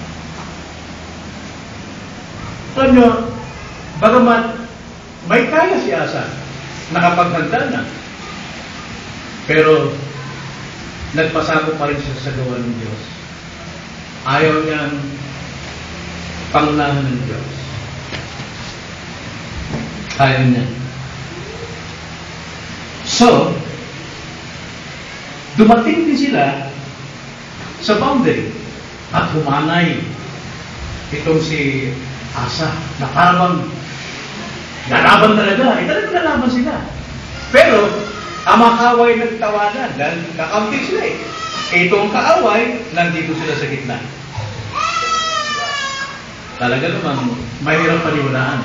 Tanyo, bagamat may kaya si Asa, nakapaghanda na, pero nagpasako pa rin siya sa gawa ng Diyos. Ayaw niyang pangunahan ng Diyos. Ayaw niya. So, dumating din sila sa boundary at humanay itong si Asa na parang lalaban talaga. Eh, talagang lalaban sila. Pero, ang mga kaaway nagtawanan dahil kakampi sila eh. Itong kaaway, nandito sila sa gitna. Talaga naman, mahirap paniwalaan.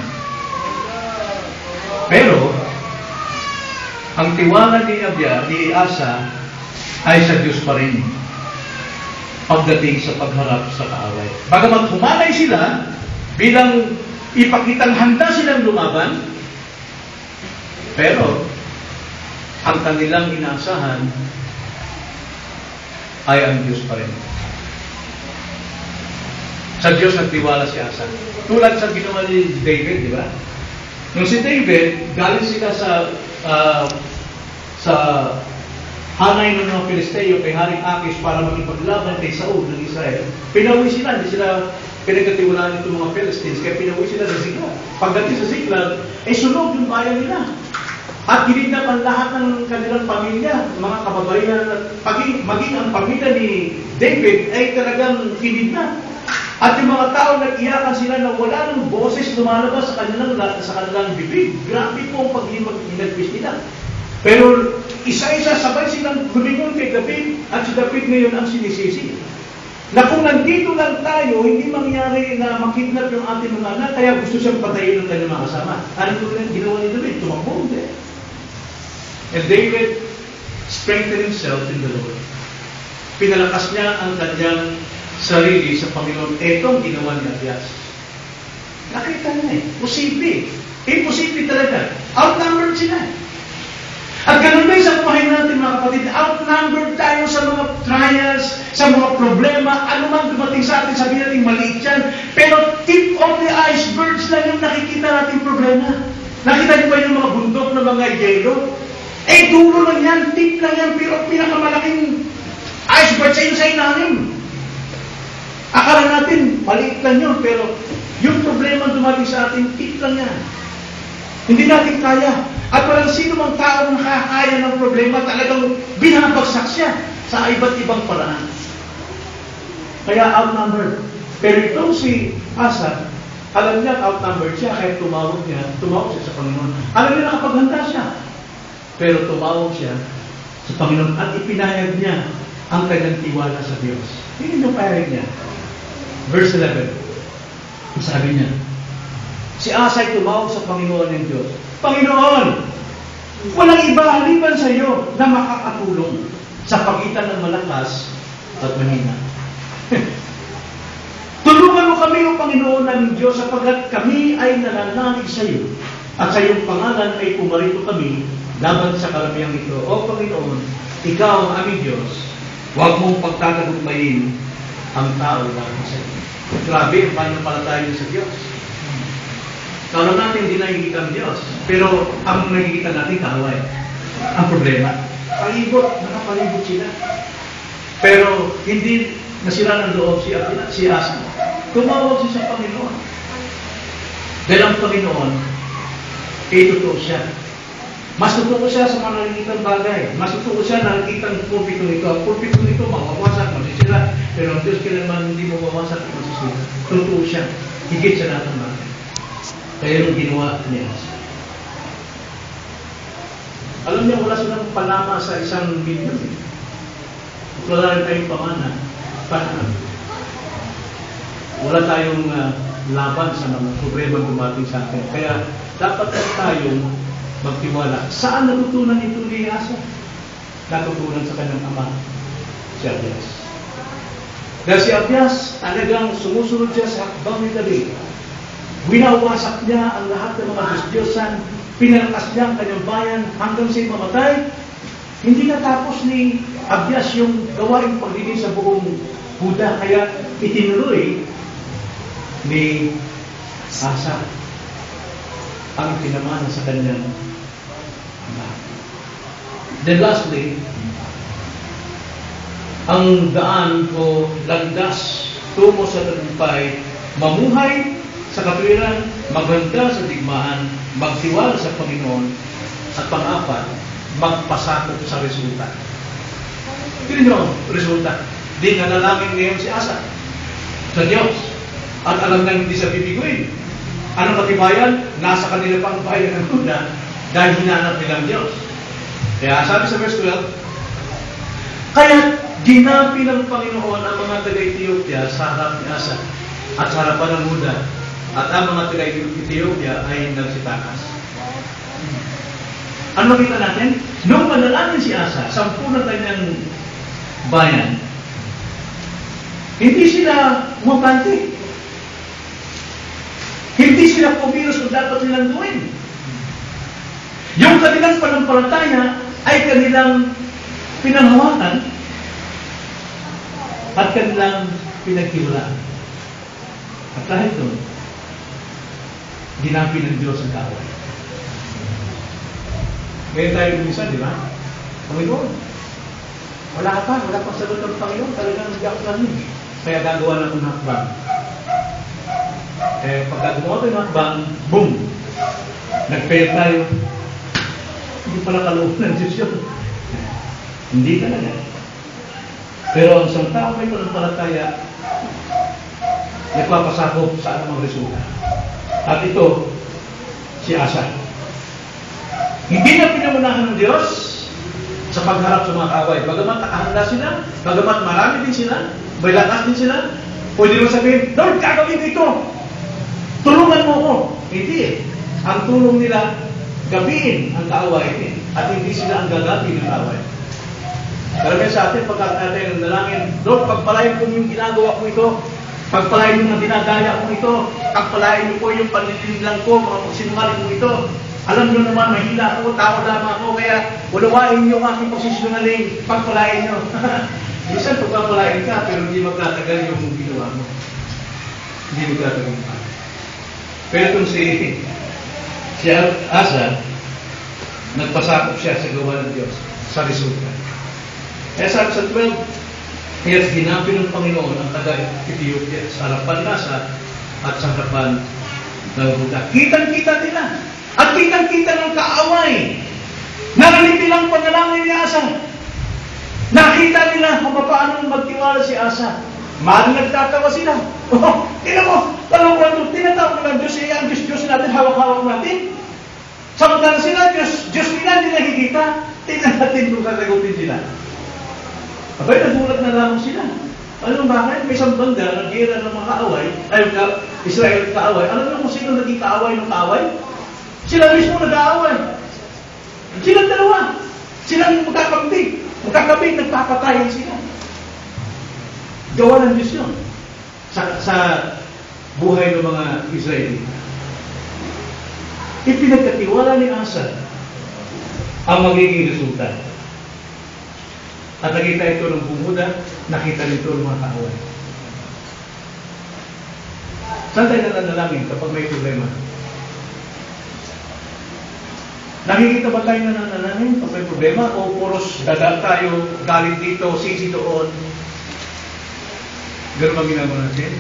Pero, ang tiwala ni Abya, ni Asa, ay sa Diyos pa rin pagdating sa pagharap sa kaaway. Bagamat humanay sila, bilang ipakitang handa silang lumaban, pero ang kanilang inaasahan ay ang Diyos pa rin. Sa Diyos nagtiwala si Asa. Tulad sa ginawa ni David, di ba? Nung si David, galing sila sa uh, sa hanay ng mga Pilisteo kay Haring Akis para makipaglaban kay Saul ng Israel. Pinawi sila, hindi sila pinagkatiwalaan itong mga Philistines, kaya pinawi sila sa Ziklag. Pagdating sa Ziklag, ay sunog yung bayan nila. At ginignan ang lahat ng kanilang pamilya, mga kababayan, at maging, maging ang pamilya ni David ay talagang ginignan. At yung mga tao nag-iyakan sila na wala ng boses lumalabas sa kanilang, sa kanilang bibig. Grabe po ang pag-inagpis nila. Pero isa-isa sabay silang lumingon kay David at si David ngayon ang sinisisi. Na kung nandito lang tayo, hindi mangyari na makidnap yung ating mga anak, kaya gusto siyang patayin ng kanyang mga kasama. Ano ito rin ginawa ni David? Tumakbo, hindi. And David strengthened himself in the Lord. Pinalakas niya ang kanyang sarili sa Panginoon. Etong ginawa ni Abias. Nakita niya eh. Posible. Imposible talaga. Outnumbered sila. At ganun ba sa buhay natin mga kapatid, outnumbered tayo sa mga trials, sa mga problema, ano man dumating sa atin, sabihin natin maliit yan, pero tip of the icebergs lang yung nakikita natin problema. Nakita niyo ba yung mga bundok na mga yelo? Eh, dulo lang yan, tip lang yan, pero pinakamalaking iceberg sa inyo sa inalim. Akala natin, maliit lang yun, pero yung problema dumating sa atin, tit lang yan. Hindi natin kaya. At walang sino mang tao nakakaya ng problema, talagang binabagsak siya sa iba't ibang paraan. Kaya outnumbered. Pero itong si Asa, alam niya outnumbered siya, kaya tumawag niya, tumawag siya sa Panginoon. Alam niya nakapaghanda siya. Pero tumawag siya sa Panginoon at ipinahayag niya ang kanyang tiwala sa Diyos. Hindi yung pahayag niya. Verse eleven. Sabi niya, si Asa ay tumawag sa Panginoon ng Diyos. Panginoon, walang iba haliban sa iyo na makakatulong sa pagitan ng malakas at mahina. Tulungan mo kami, O Panginoon ng Diyos, sapagkat kami ay nananalig sa iyo at sa iyong pangalan ay pumarito kami laban sa kalamyang ito. O Panginoon, ikaw ang aming Diyos, huwag mong pagtatagumpayin ang tao laban sa iyo. Grabe ang pananampalataya sa Diyos. Kala natin hindi nakikita ang Diyos, pero ang nakikita natin kaaway. Ang problema, palibot, nakapalibot sila. Pero hindi nasira ng loob si, si Asa. Tumawag siya sa Panginoon. Dahil ang Panginoon, itutuo siya. Mas tutuo siya sa mga nakikitang bagay. Mas tutuo siya nakikita ang pulpito nito. Ang pulpito nito, mawawasak, masisira. Pero ang Diyos kailanman hindi mawawasak at masisira. Tutuo siya. Higit sa lahat ng bagay. Kaya yung ginawa niya. Alam niya, wala silang panama sa isang milyon. Wala rin tayong pamana. Paano? Wala tayong uh, laban sa mga problema dumating sa atin. Kaya dapat tayong magtiwala. Saan natutunan ito ni Asa? Natutunan sa kanyang ama, si Abias. Dahil si Abias, talagang sumusunod siya sa hakbang ni David. Winawasak niya ang lahat ng mga Diyos-Diyosan, pinalakas niya ang kanyang bayan hanggang siya'y mamatay. Hindi natapos ni Abias yung gawaing paglilin sa buong Huda, kaya itinuloy ni Asa ang pinamana sa kanyang ama. Then lastly, ang daan o landas tungo sa tagumpay, mamuhay sa katwiran, maghanda sa digmaan, magtiwala sa Panginoon, at pang-apat, magpasakop sa resulta. Tignan nyo, resulta. Di nanalangin ngayon si Asa sa Diyos. At alam na hindi sa bibiguin. Anong katibayan? Nasa kanila pang bayan ng Huda dahil hinanap nilang Diyos. Kaya sabi sa verse twelve, kaya ginapi ng Panginoon ang mga taga-Ethiopia sa harap ni Asa at sa harapan ng Huda. At ang mga taga-Ethiopia ay nagsitakas. Ano makita natin? Nung manalangin si Asa, sampu ng kanyang bayan, hindi sila umabante. Hindi sila pumilos kung dapat nilang gawin. Yung kanilang panampalataya ay kanilang pinanghawakan at kanilang pinaghiwalaan. At dahil doon, ginapi ng Diyos ang kaaway. Ngayon tayo lumisan, di ba? Panginoon, wala ka pa, wala pang sagot ng Panginoon, talagang hindi ako lang yun. Kaya gagawa na ng hakbang. Eh, pag gumawa tayo ng hakbang, boom! Nag-fail tayo. Hindi pala kaloob ng Diyos yun. Hindi talaga. Pero ang isang tao may panampalataya, nagpapasakop sa anumang resulta. At ito, si Asa. Hindi na pinamunahan ng Diyos sa pagharap sa mga kaaway. Bagamat nakahanda sila, bagamat marami din sila, may lakas din sila, pwede mo sabihin, Lord, gagawin ko ito. Tulungan mo ako. Hindi eh. Ang tulong nila, gabiin ang kaaway eh. At hindi sila ang gagabi ng kaaway. Karamihan sa atin, pagkat natin ang dalangin, Lord, pagpalain ko yung ginagawa ko ito, pagpalain mo ang dinadaya ko ito, pagpalain mo po yung panlililang ko, mga pagsinungaling mo ito. Alam nyo naman, mahila ako, tao lamang ako, kaya ulawain nyo ang aking pagsisinungaling, pagpalain nyo. Minsan pagpapalain ka, pero hindi magtatagal yung ginawa mo. Hindi magtatagal pa. Pero kung si, si Asa, nagpasakop siya sa gawa ng Diyos, sa resulta. Kaya sabi sa twelve, Kaya ginamit ng Panginoon ang taga-Ethiopia sa harapan nasa at sa harapan ng Huda. Kitang-kita nila. At kitang-kita ng kaaway. Narinig nilang panalangin ni Asa. Nakita nila kung paano magtiwala si Asa. Mahal nagtatawa sila. Oh, tingnan mo, tanong ko ito, tinatawag ng Diyos, eh, ang Diyos, Diyos natin, hawak-hawak natin. Samantala sila, Diyos, Diyos nila, hindi nakikita. Tingnan natin kung sasagutin sila. Abay, nagulat na lamang sila. Alam mo bakit? May isang banda, nag-gira ng mga kaaway, ay, ka, Israel kaaway. Alam mo kung sino naging kaaway ng kaaway? Sila mismo nag-aaway. Silang dalawa. Silang magkakabig. Magkakabig, nagpapatayan sila. Gawa ng Diyos yun sa, sa buhay ng mga Israeli. Ipinagkatiwala ni Asa ang magiging resulta. At nakita ito ng bumuda, nakita nito ng mga kaaway. Saan tayo nananalangin kapag may problema? Nakikita ba tayo nananalangin kapag may problema? O puros dada tayo, galit dito, sisi doon? Ganun ba ginagawa natin?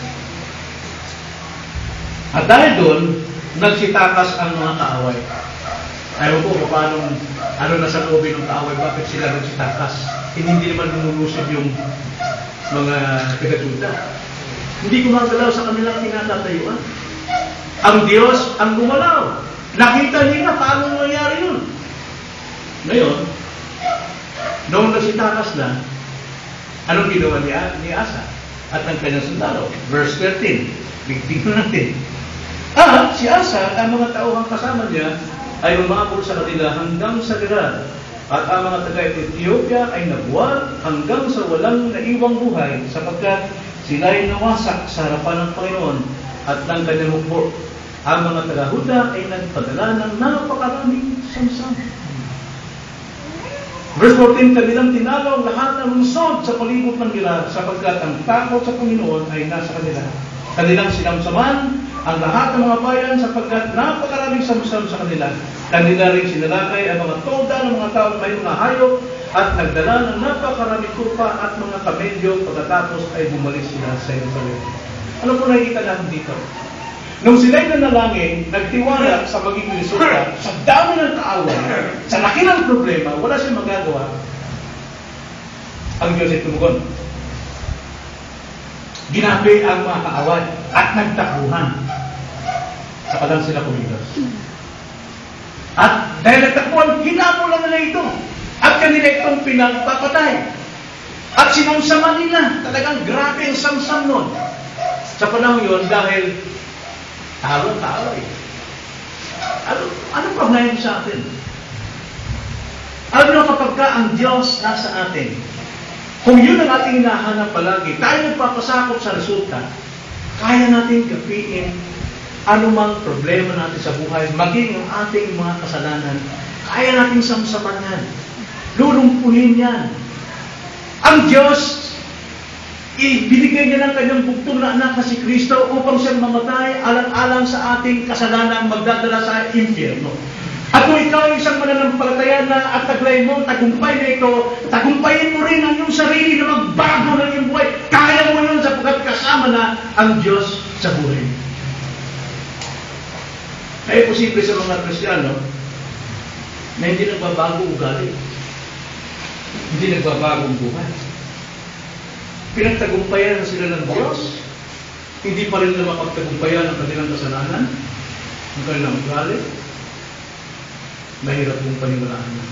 At dahil doon, nagsitakas ang mga kaaway. Ayaw ko kung paano, ano nasa loobin ng kaaway, bakit sila nagsitakas? Hindi naman lumulusog yung mga taga-Juda. Hindi gumagalaw sa kanilang tinatatayuan. Ang Diyos ang gumalaw. Nakita nila paano nangyari yun. Ngayon, noong nagsitakas na, anong ginawa ni, ni Asa at ang kanyang sundalo? Verse thirteen. Bigtignan natin. Ah, si Asa, ang mga tauhang kasama niya, ay umabot sa kanila hanggang sa Gerar. At ang mga taga-Ethiopia ay nabuwal hanggang sa walang naiwang buhay sapagkat sila ay nawasak sa harapan ng Panginoon at ng kanyang hukbo. Ang mga taga-Huda ay nagpadala ng napakaraming samsam. Verse fourteen, kanilang tinalo ang lahat ng lungsod sa palibot ng Gerar sapagkat ang takot sa Panginoon ay nasa kanila. Kanilang sinamsaman ang lahat ng mga bayan sapagkat napakaraming samsam sa kanila. Kanila rin sinalakay ang mga toda ng mga taong may mga hayop at nagdala ng napakaraming kupa at mga kamelyo pagkatapos ay bumalik sila sa Jerusalem. Ano po nakikita natin dito? Nung sila'y nanalangin, nagtiwala sa magiging resulta, sa dami ng kaaway, sa laki ng problema, wala siyang magagawa. Ang Diyos ay tumugon. Ginabi ang mga kaaway at nagtakbuhan. Sa kalang sila kumilos. At dahil nagtakbuhan, hinamo lang nila ito. At kanila itong pinagpapatay. At sinamsaman nila. Talagang grabe ang samsam nun. Sa panahon yun, dahil talo-talo eh. Ano, ano pa ngayon sa atin? Ano kapag ka ang Diyos nasa atin? Kung yun ang ating hinahanap palagi, tayo nagpapasakop sa resulta, kaya natin gapiin anumang problema natin sa buhay, maging ang ating mga kasalanan, kaya natin samsaman yan. Lulumpuhin yan. Ang Diyos, ibinigay niya ng kanyang bugtong na anak na si Kristo upang siyang mamatay alang-alang sa ating kasalanan magdadala sa impyerno. At kung ikaw ay isang mananampalataya na at taglay mo, tagumpay na ito, tagumpayin mo rin ang iyong sarili na magbago ng iyong buhay. Kaya mo yun sapagkat kasama na ang Diyos sa buhay. Kaya posible sa mga Kristiyano na hindi nagbabago ugali. Hindi nagbabago ang buhay. Pinagtagumpayan na sila ng Diyos, hindi pa rin nila mapagtagumpayan ang kanilang kasalanan, ang kanilang ugali. Mahirap yung paniwalaan niya.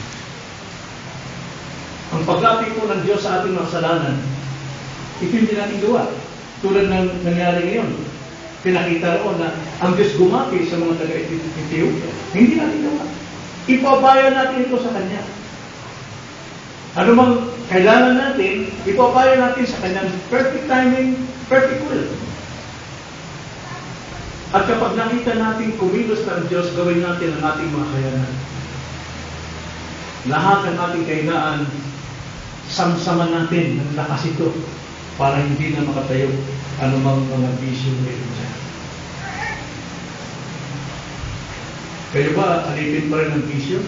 Ang paglapi po ng Diyos sa ating mga kasalanan, ito hindi natin gawa. Tulad ng nangyari ngayon. Pinakita roon na ang Diyos gumapi sa mga taga-Ethiopia. Hindi natin gawa. Ipabaya natin ito sa Kanya. Ano mang kailangan natin, ipabaya natin sa Kanyang perfect timing, perfect will. At kapag nakita natin kumilos ng Diyos, gawin natin ang ating mga kayanan. Lahat ng ating kainaan, samsaman natin ng lakas ito para hindi na makatayo anumang mga bisyo ngayon dyan. Kayo ba, alipin pa rin ang bisyo?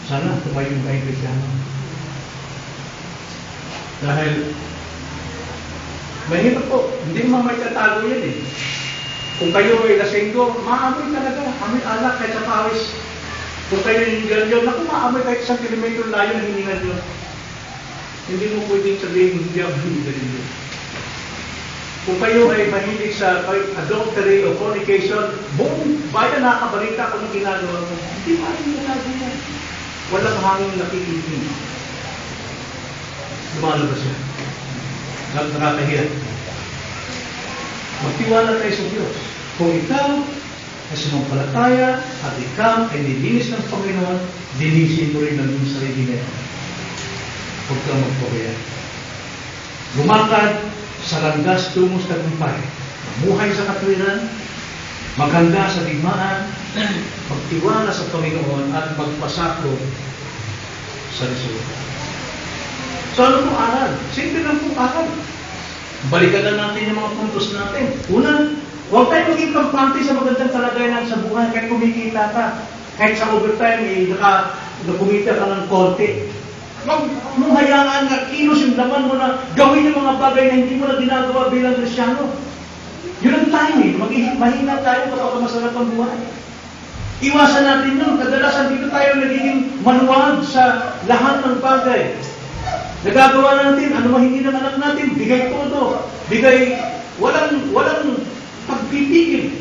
sana tumayo kayo Kristiyano. Dahil mahirap po, hindi mo may tatago yan eh. Kung kayo ay lasenggo, maamoy talaga, amoy alak kahit sa pawis. Kung kayo yung ganyan, naku maamoy kahit isang kilometro layo ng hiningan nyo. Hindi mo pwedeng sabihin, hindi ako hindi ganyan. Kung kayo ay mahilig sa adultery o fornication, buong bayan nakabalita kung ang ginagawa mo. Hindi pa rin ginagawa yan. Walang hangin nakikinig. Lumalabas yan. Nakakahiya. Magtiwala tayo sa Diyos. Kung ikaw ay sumampalataya at ikaw ay nilinis ng Panginoon, linisin mo rin ang iyong sarili na. Huwag kang magpabaya. Lumakad sa landas tungo sa tagumpay. Mamuhay sa katwiran, maghanda sa digmaan, magtiwala sa Panginoon at magpasako sa resulta. So ano pong aral? Simple lang pong aral. Balikan na natin yung mga puntos natin. Una, huwag tayo maging kampante sa magandang kalagayan sa buhay kahit kumikita ka. Kahit sa overtime, eh, naka, kumita ka ng konti. Huwag mong hayaan na kilos yung laman mo na gawin yung mga bagay na hindi mo na ginagawa bilang Kristyano. Yun ang tayo eh. Mag- mahina tayo kapag masarap ang buhay. Iwasan natin yun. Kadalasan dito tayo nagiging manuwag sa lahat ng bagay. Nagagawa natin, ano mahingi ng anak natin, bigay todo, bigay, walang, walang pagpipigil.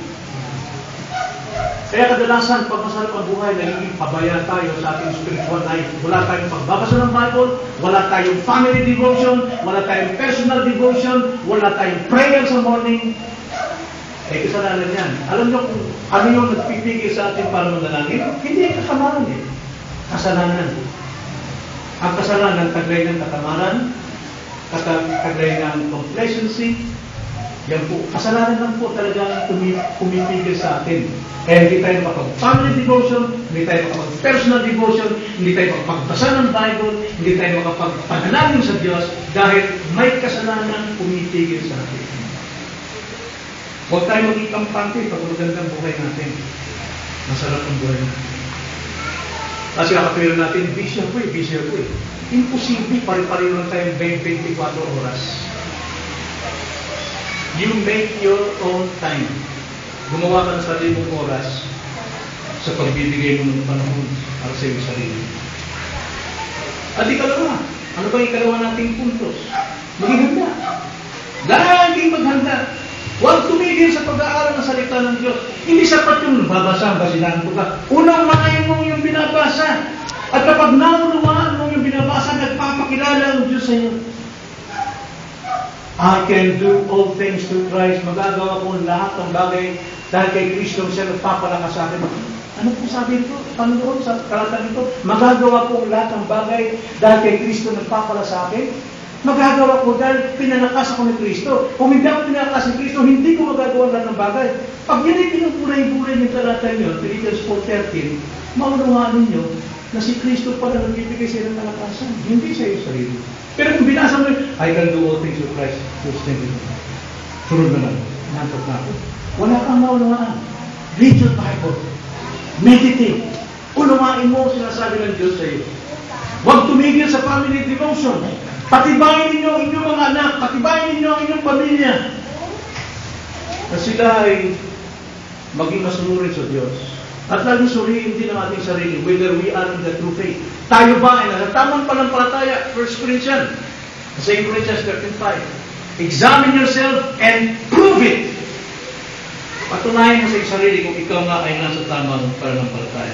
Kaya kadalasan, pag masarap ang buhay, nagiging pabaya tayo sa ating spiritual life. Wala tayong pagbabasa ng Bible, wala tayong family devotion, wala tayong personal devotion, wala tayong prayer sa morning. Eh, kasalanan yan. Alam niyo kung ano yung nagpipigil sa ating para manalangin? Hindi yung kasamaran eh. Kasalanan. Ang kasalanan, taglay ng katamaran, taglay ng complacency, yan po, kasalanan lang po talaga pumipigil sa atin. Kaya hindi tayo makapag-family devotion, hindi tayo makapag-personal devotion, hindi tayo makapagbasa ng Bible, hindi tayo makapagpanalangin sa Diyos dahil may kasalanan pumipigil sa atin. Huwag tayo maging kampante pag magandang buhay natin. Masarap ang buhay natin. Kasi kakatwira natin, busy ako eh, busy ako eh. Imposible, pare-pareho lang tayong twenty-four oras. You make your own time. Gumawa ka ng sarili mong oras sa pagbibigay mo ng panahon para sa iyong sarili. At ikalawa, ano ba yung ikalawa nating puntos? Maging handa. Laging maghanda. Huwag tumigil sa pag-aaral ng salita ng Diyos. Hindi sapat yung babasa, basilahan ko ka. Unang makain mo yung binabasa. At kapag naunawaan mo yung binabasa, nagpapakilala ang Diyos sa iyo. I can do all things through Christ. Magagawa ko lahat ng bagay dahil kay Kristo siya nagpapalakas sa akin. Ano po sabi ito? Panginoon sa kalatang ito? Magagawa ko lahat ng bagay dahil kay Kristo nagpapalakas sa akin. Magagawa ko dahil pinalakas ako ni Kristo. Kung hindi ako pinalakas ni Kristo, hindi ko magagawa lahat ng bagay. Pag yun ay pinupuray-buray ng talatang yun, Philippians four thirteen, maunawaan ninyo na si Kristo pala nagbibigay sa ng kalakasan, hindi sa iyo sarili. Pero kung binasa mo yun, I can do all things with Christ who strengthens me. Sunod na lang, nantok na ako. Wala kang maunawaan. Read your Bible. Meditate. Unawain mo sinasabi ng Diyos sa iyo. Huwag tumigil sa family devotion. Patibayin ninyo ang inyong mga anak. Patibayin ninyo ang inyong pamilya. Na sila ay maging masunurin sa Diyos. At laging suriin din ang ating sarili, whether we are in the true faith. Tayo ba ay nasa tamang panampalataya? First Corinthians, Second Corinthians thirteen five. Examine yourself and prove it. Patunayan mo sa iyong sarili kung ikaw nga ay nasa tamang panampalataya.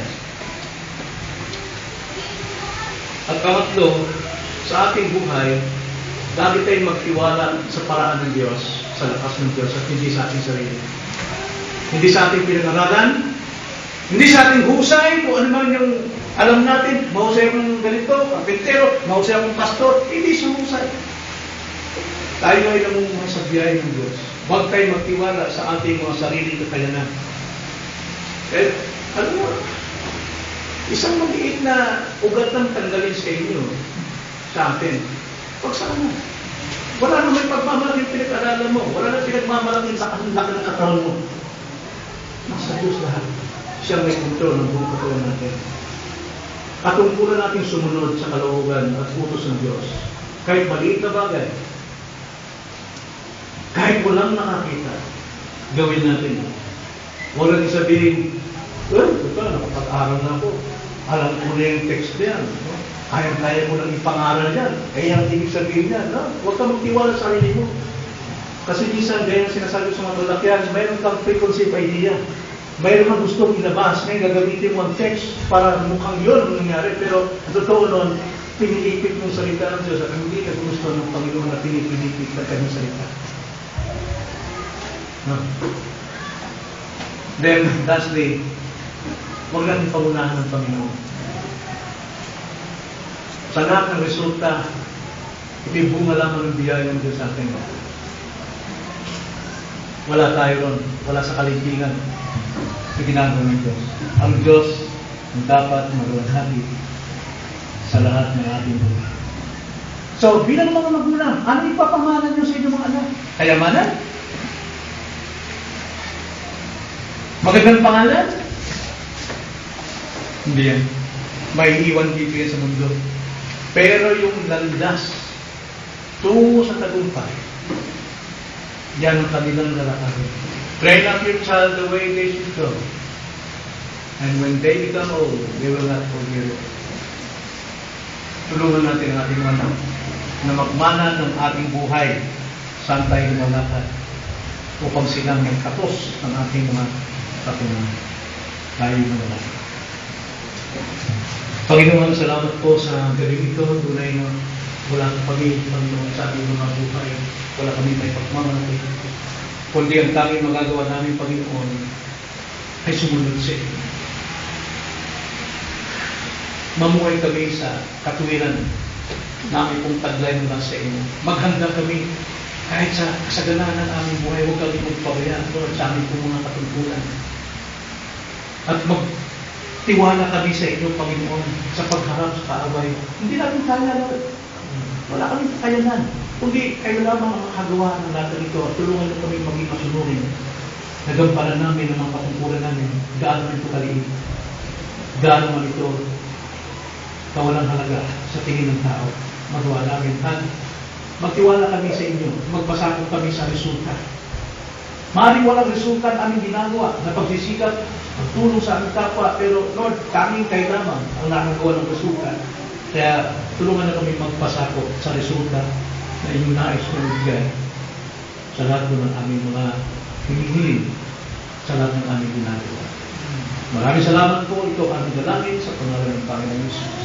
At pangatlo, sa ating buhay, lagi tayong magtiwala sa paraan ng Diyos, sa lakas ng Diyos, at hindi sa ating sarili. Hindi sa ating pinag-aralan, hindi sa ating husay, kung ano man yung alam natin, mahusay akong ganito, kapitero, mahusay akong pastor, hindi sa husay. Tayo ay namumuhay sa biyaya ng Diyos. Huwag tayong magtiwala sa ating mga sarili kakayanan. Eh, ano mo, isang maliit na ugat ng tanggalin sa inyo, sa atin. Huwag sana. Wala na may pagmamalaking pinag-aralan mo. Wala na pinagmamalaking sa kanilaki ng katawan mo. Nasa Diyos lahat. Siya may kontrol ng buong katawan natin. At tungkulan natin sumunod sa kalooban at utos ng Diyos. Kahit maliit na bagay, kahit walang nakakita, gawin natin. Huwag natin sabihin, well, ito, nakapag-aral na ako. Alam ko na yung text na yan. No? Kaya-kaya mo lang ipangaral yan. Eh, ang ibig sabihin yan. No? Huwag ka magtiwala sa sarili mo. Kasi minsan, gaya ang sinasabi sa mga tulakyan, mayroon kang preconceived idea. Mayroon kang gustong ilabas, may gagamitin mo ang text para mukhang yun ang nangyari. Pero, totoo nun, pinilipit mong salita ng Diyos at hindi ka gusto ng Panginoon na pinipilipit na kanyang salita. No? Then, lastly, huwag natin pangunahan ng Panginoon. Sa lahat ng resulta, ibibunga lamang ng biyaya ng Diyos sa atin. Wala tayo ron. Wala sa kaligtingan sa ginagawa ng Diyos. Ang Diyos ang dapat maluwalhati sa lahat ng ating buhay. So, bilang mga magulang, ano ipapamanan nyo sa inyong mga anak? Kayamanan? Magandang pangalan? Hindi yan. May iwan dito yan sa mundo. Pero yung landas tungo sa tagumpay, yan ang kanilang lalakarin. Train up your child the way they should go. And when they become old, they will not forget it. Tulungan natin ang ating mga anak na magmana ng ating buhay saan tayo lumalakad upang silang magtapos ng ating mga katungan. Tayo lumalakad. Panginoon, salamat po sa galing ito. Tunay na wala kami, Panginoon, sa ating mga buhay. Wala kami may pagmamalaki. Kundi ang tanging magagawa namin, Panginoon, ay sumunod sa iyo. Mamuhay kami sa katuwiran namin kung taglay mula sa iyo. Maghanda kami kahit sa kasaganahan ng aming buhay. Huwag kami magpabaya Lord, sa aming mga katungkulan. At magtiwala kami sa inyo, Panginoon, sa pagharap sa kaaway. Hindi natin kaya, Lord. Wala kami kakayanan. Kundi kayo lamang ang makagawa ng lahat nito at tulungan na kami maging masunurin. Nagampanan namin ang mga patungkulan namin. Gaano man ito kaliit. Gaano man ito kawalang halaga sa tingin ng tao. Magawa namin. At magtiwala kami sa inyo. Magpasakot kami sa resulta. Maaaring walang resulta ang aming ginagawa na pagsisikap, magtulong sa aming kapwa. Pero Lord, kaming kayo lamang ang nakagawa ng resulta. Kaya tulungan na kami magpasakot sa resulta na inyong nais na ibigay sa lahat ng aming mga hinihiling sa lahat ng aming ginagawa. Maraming salamat po. Ito ang aming dalangin sa pangalan ng Panginoon Jesus.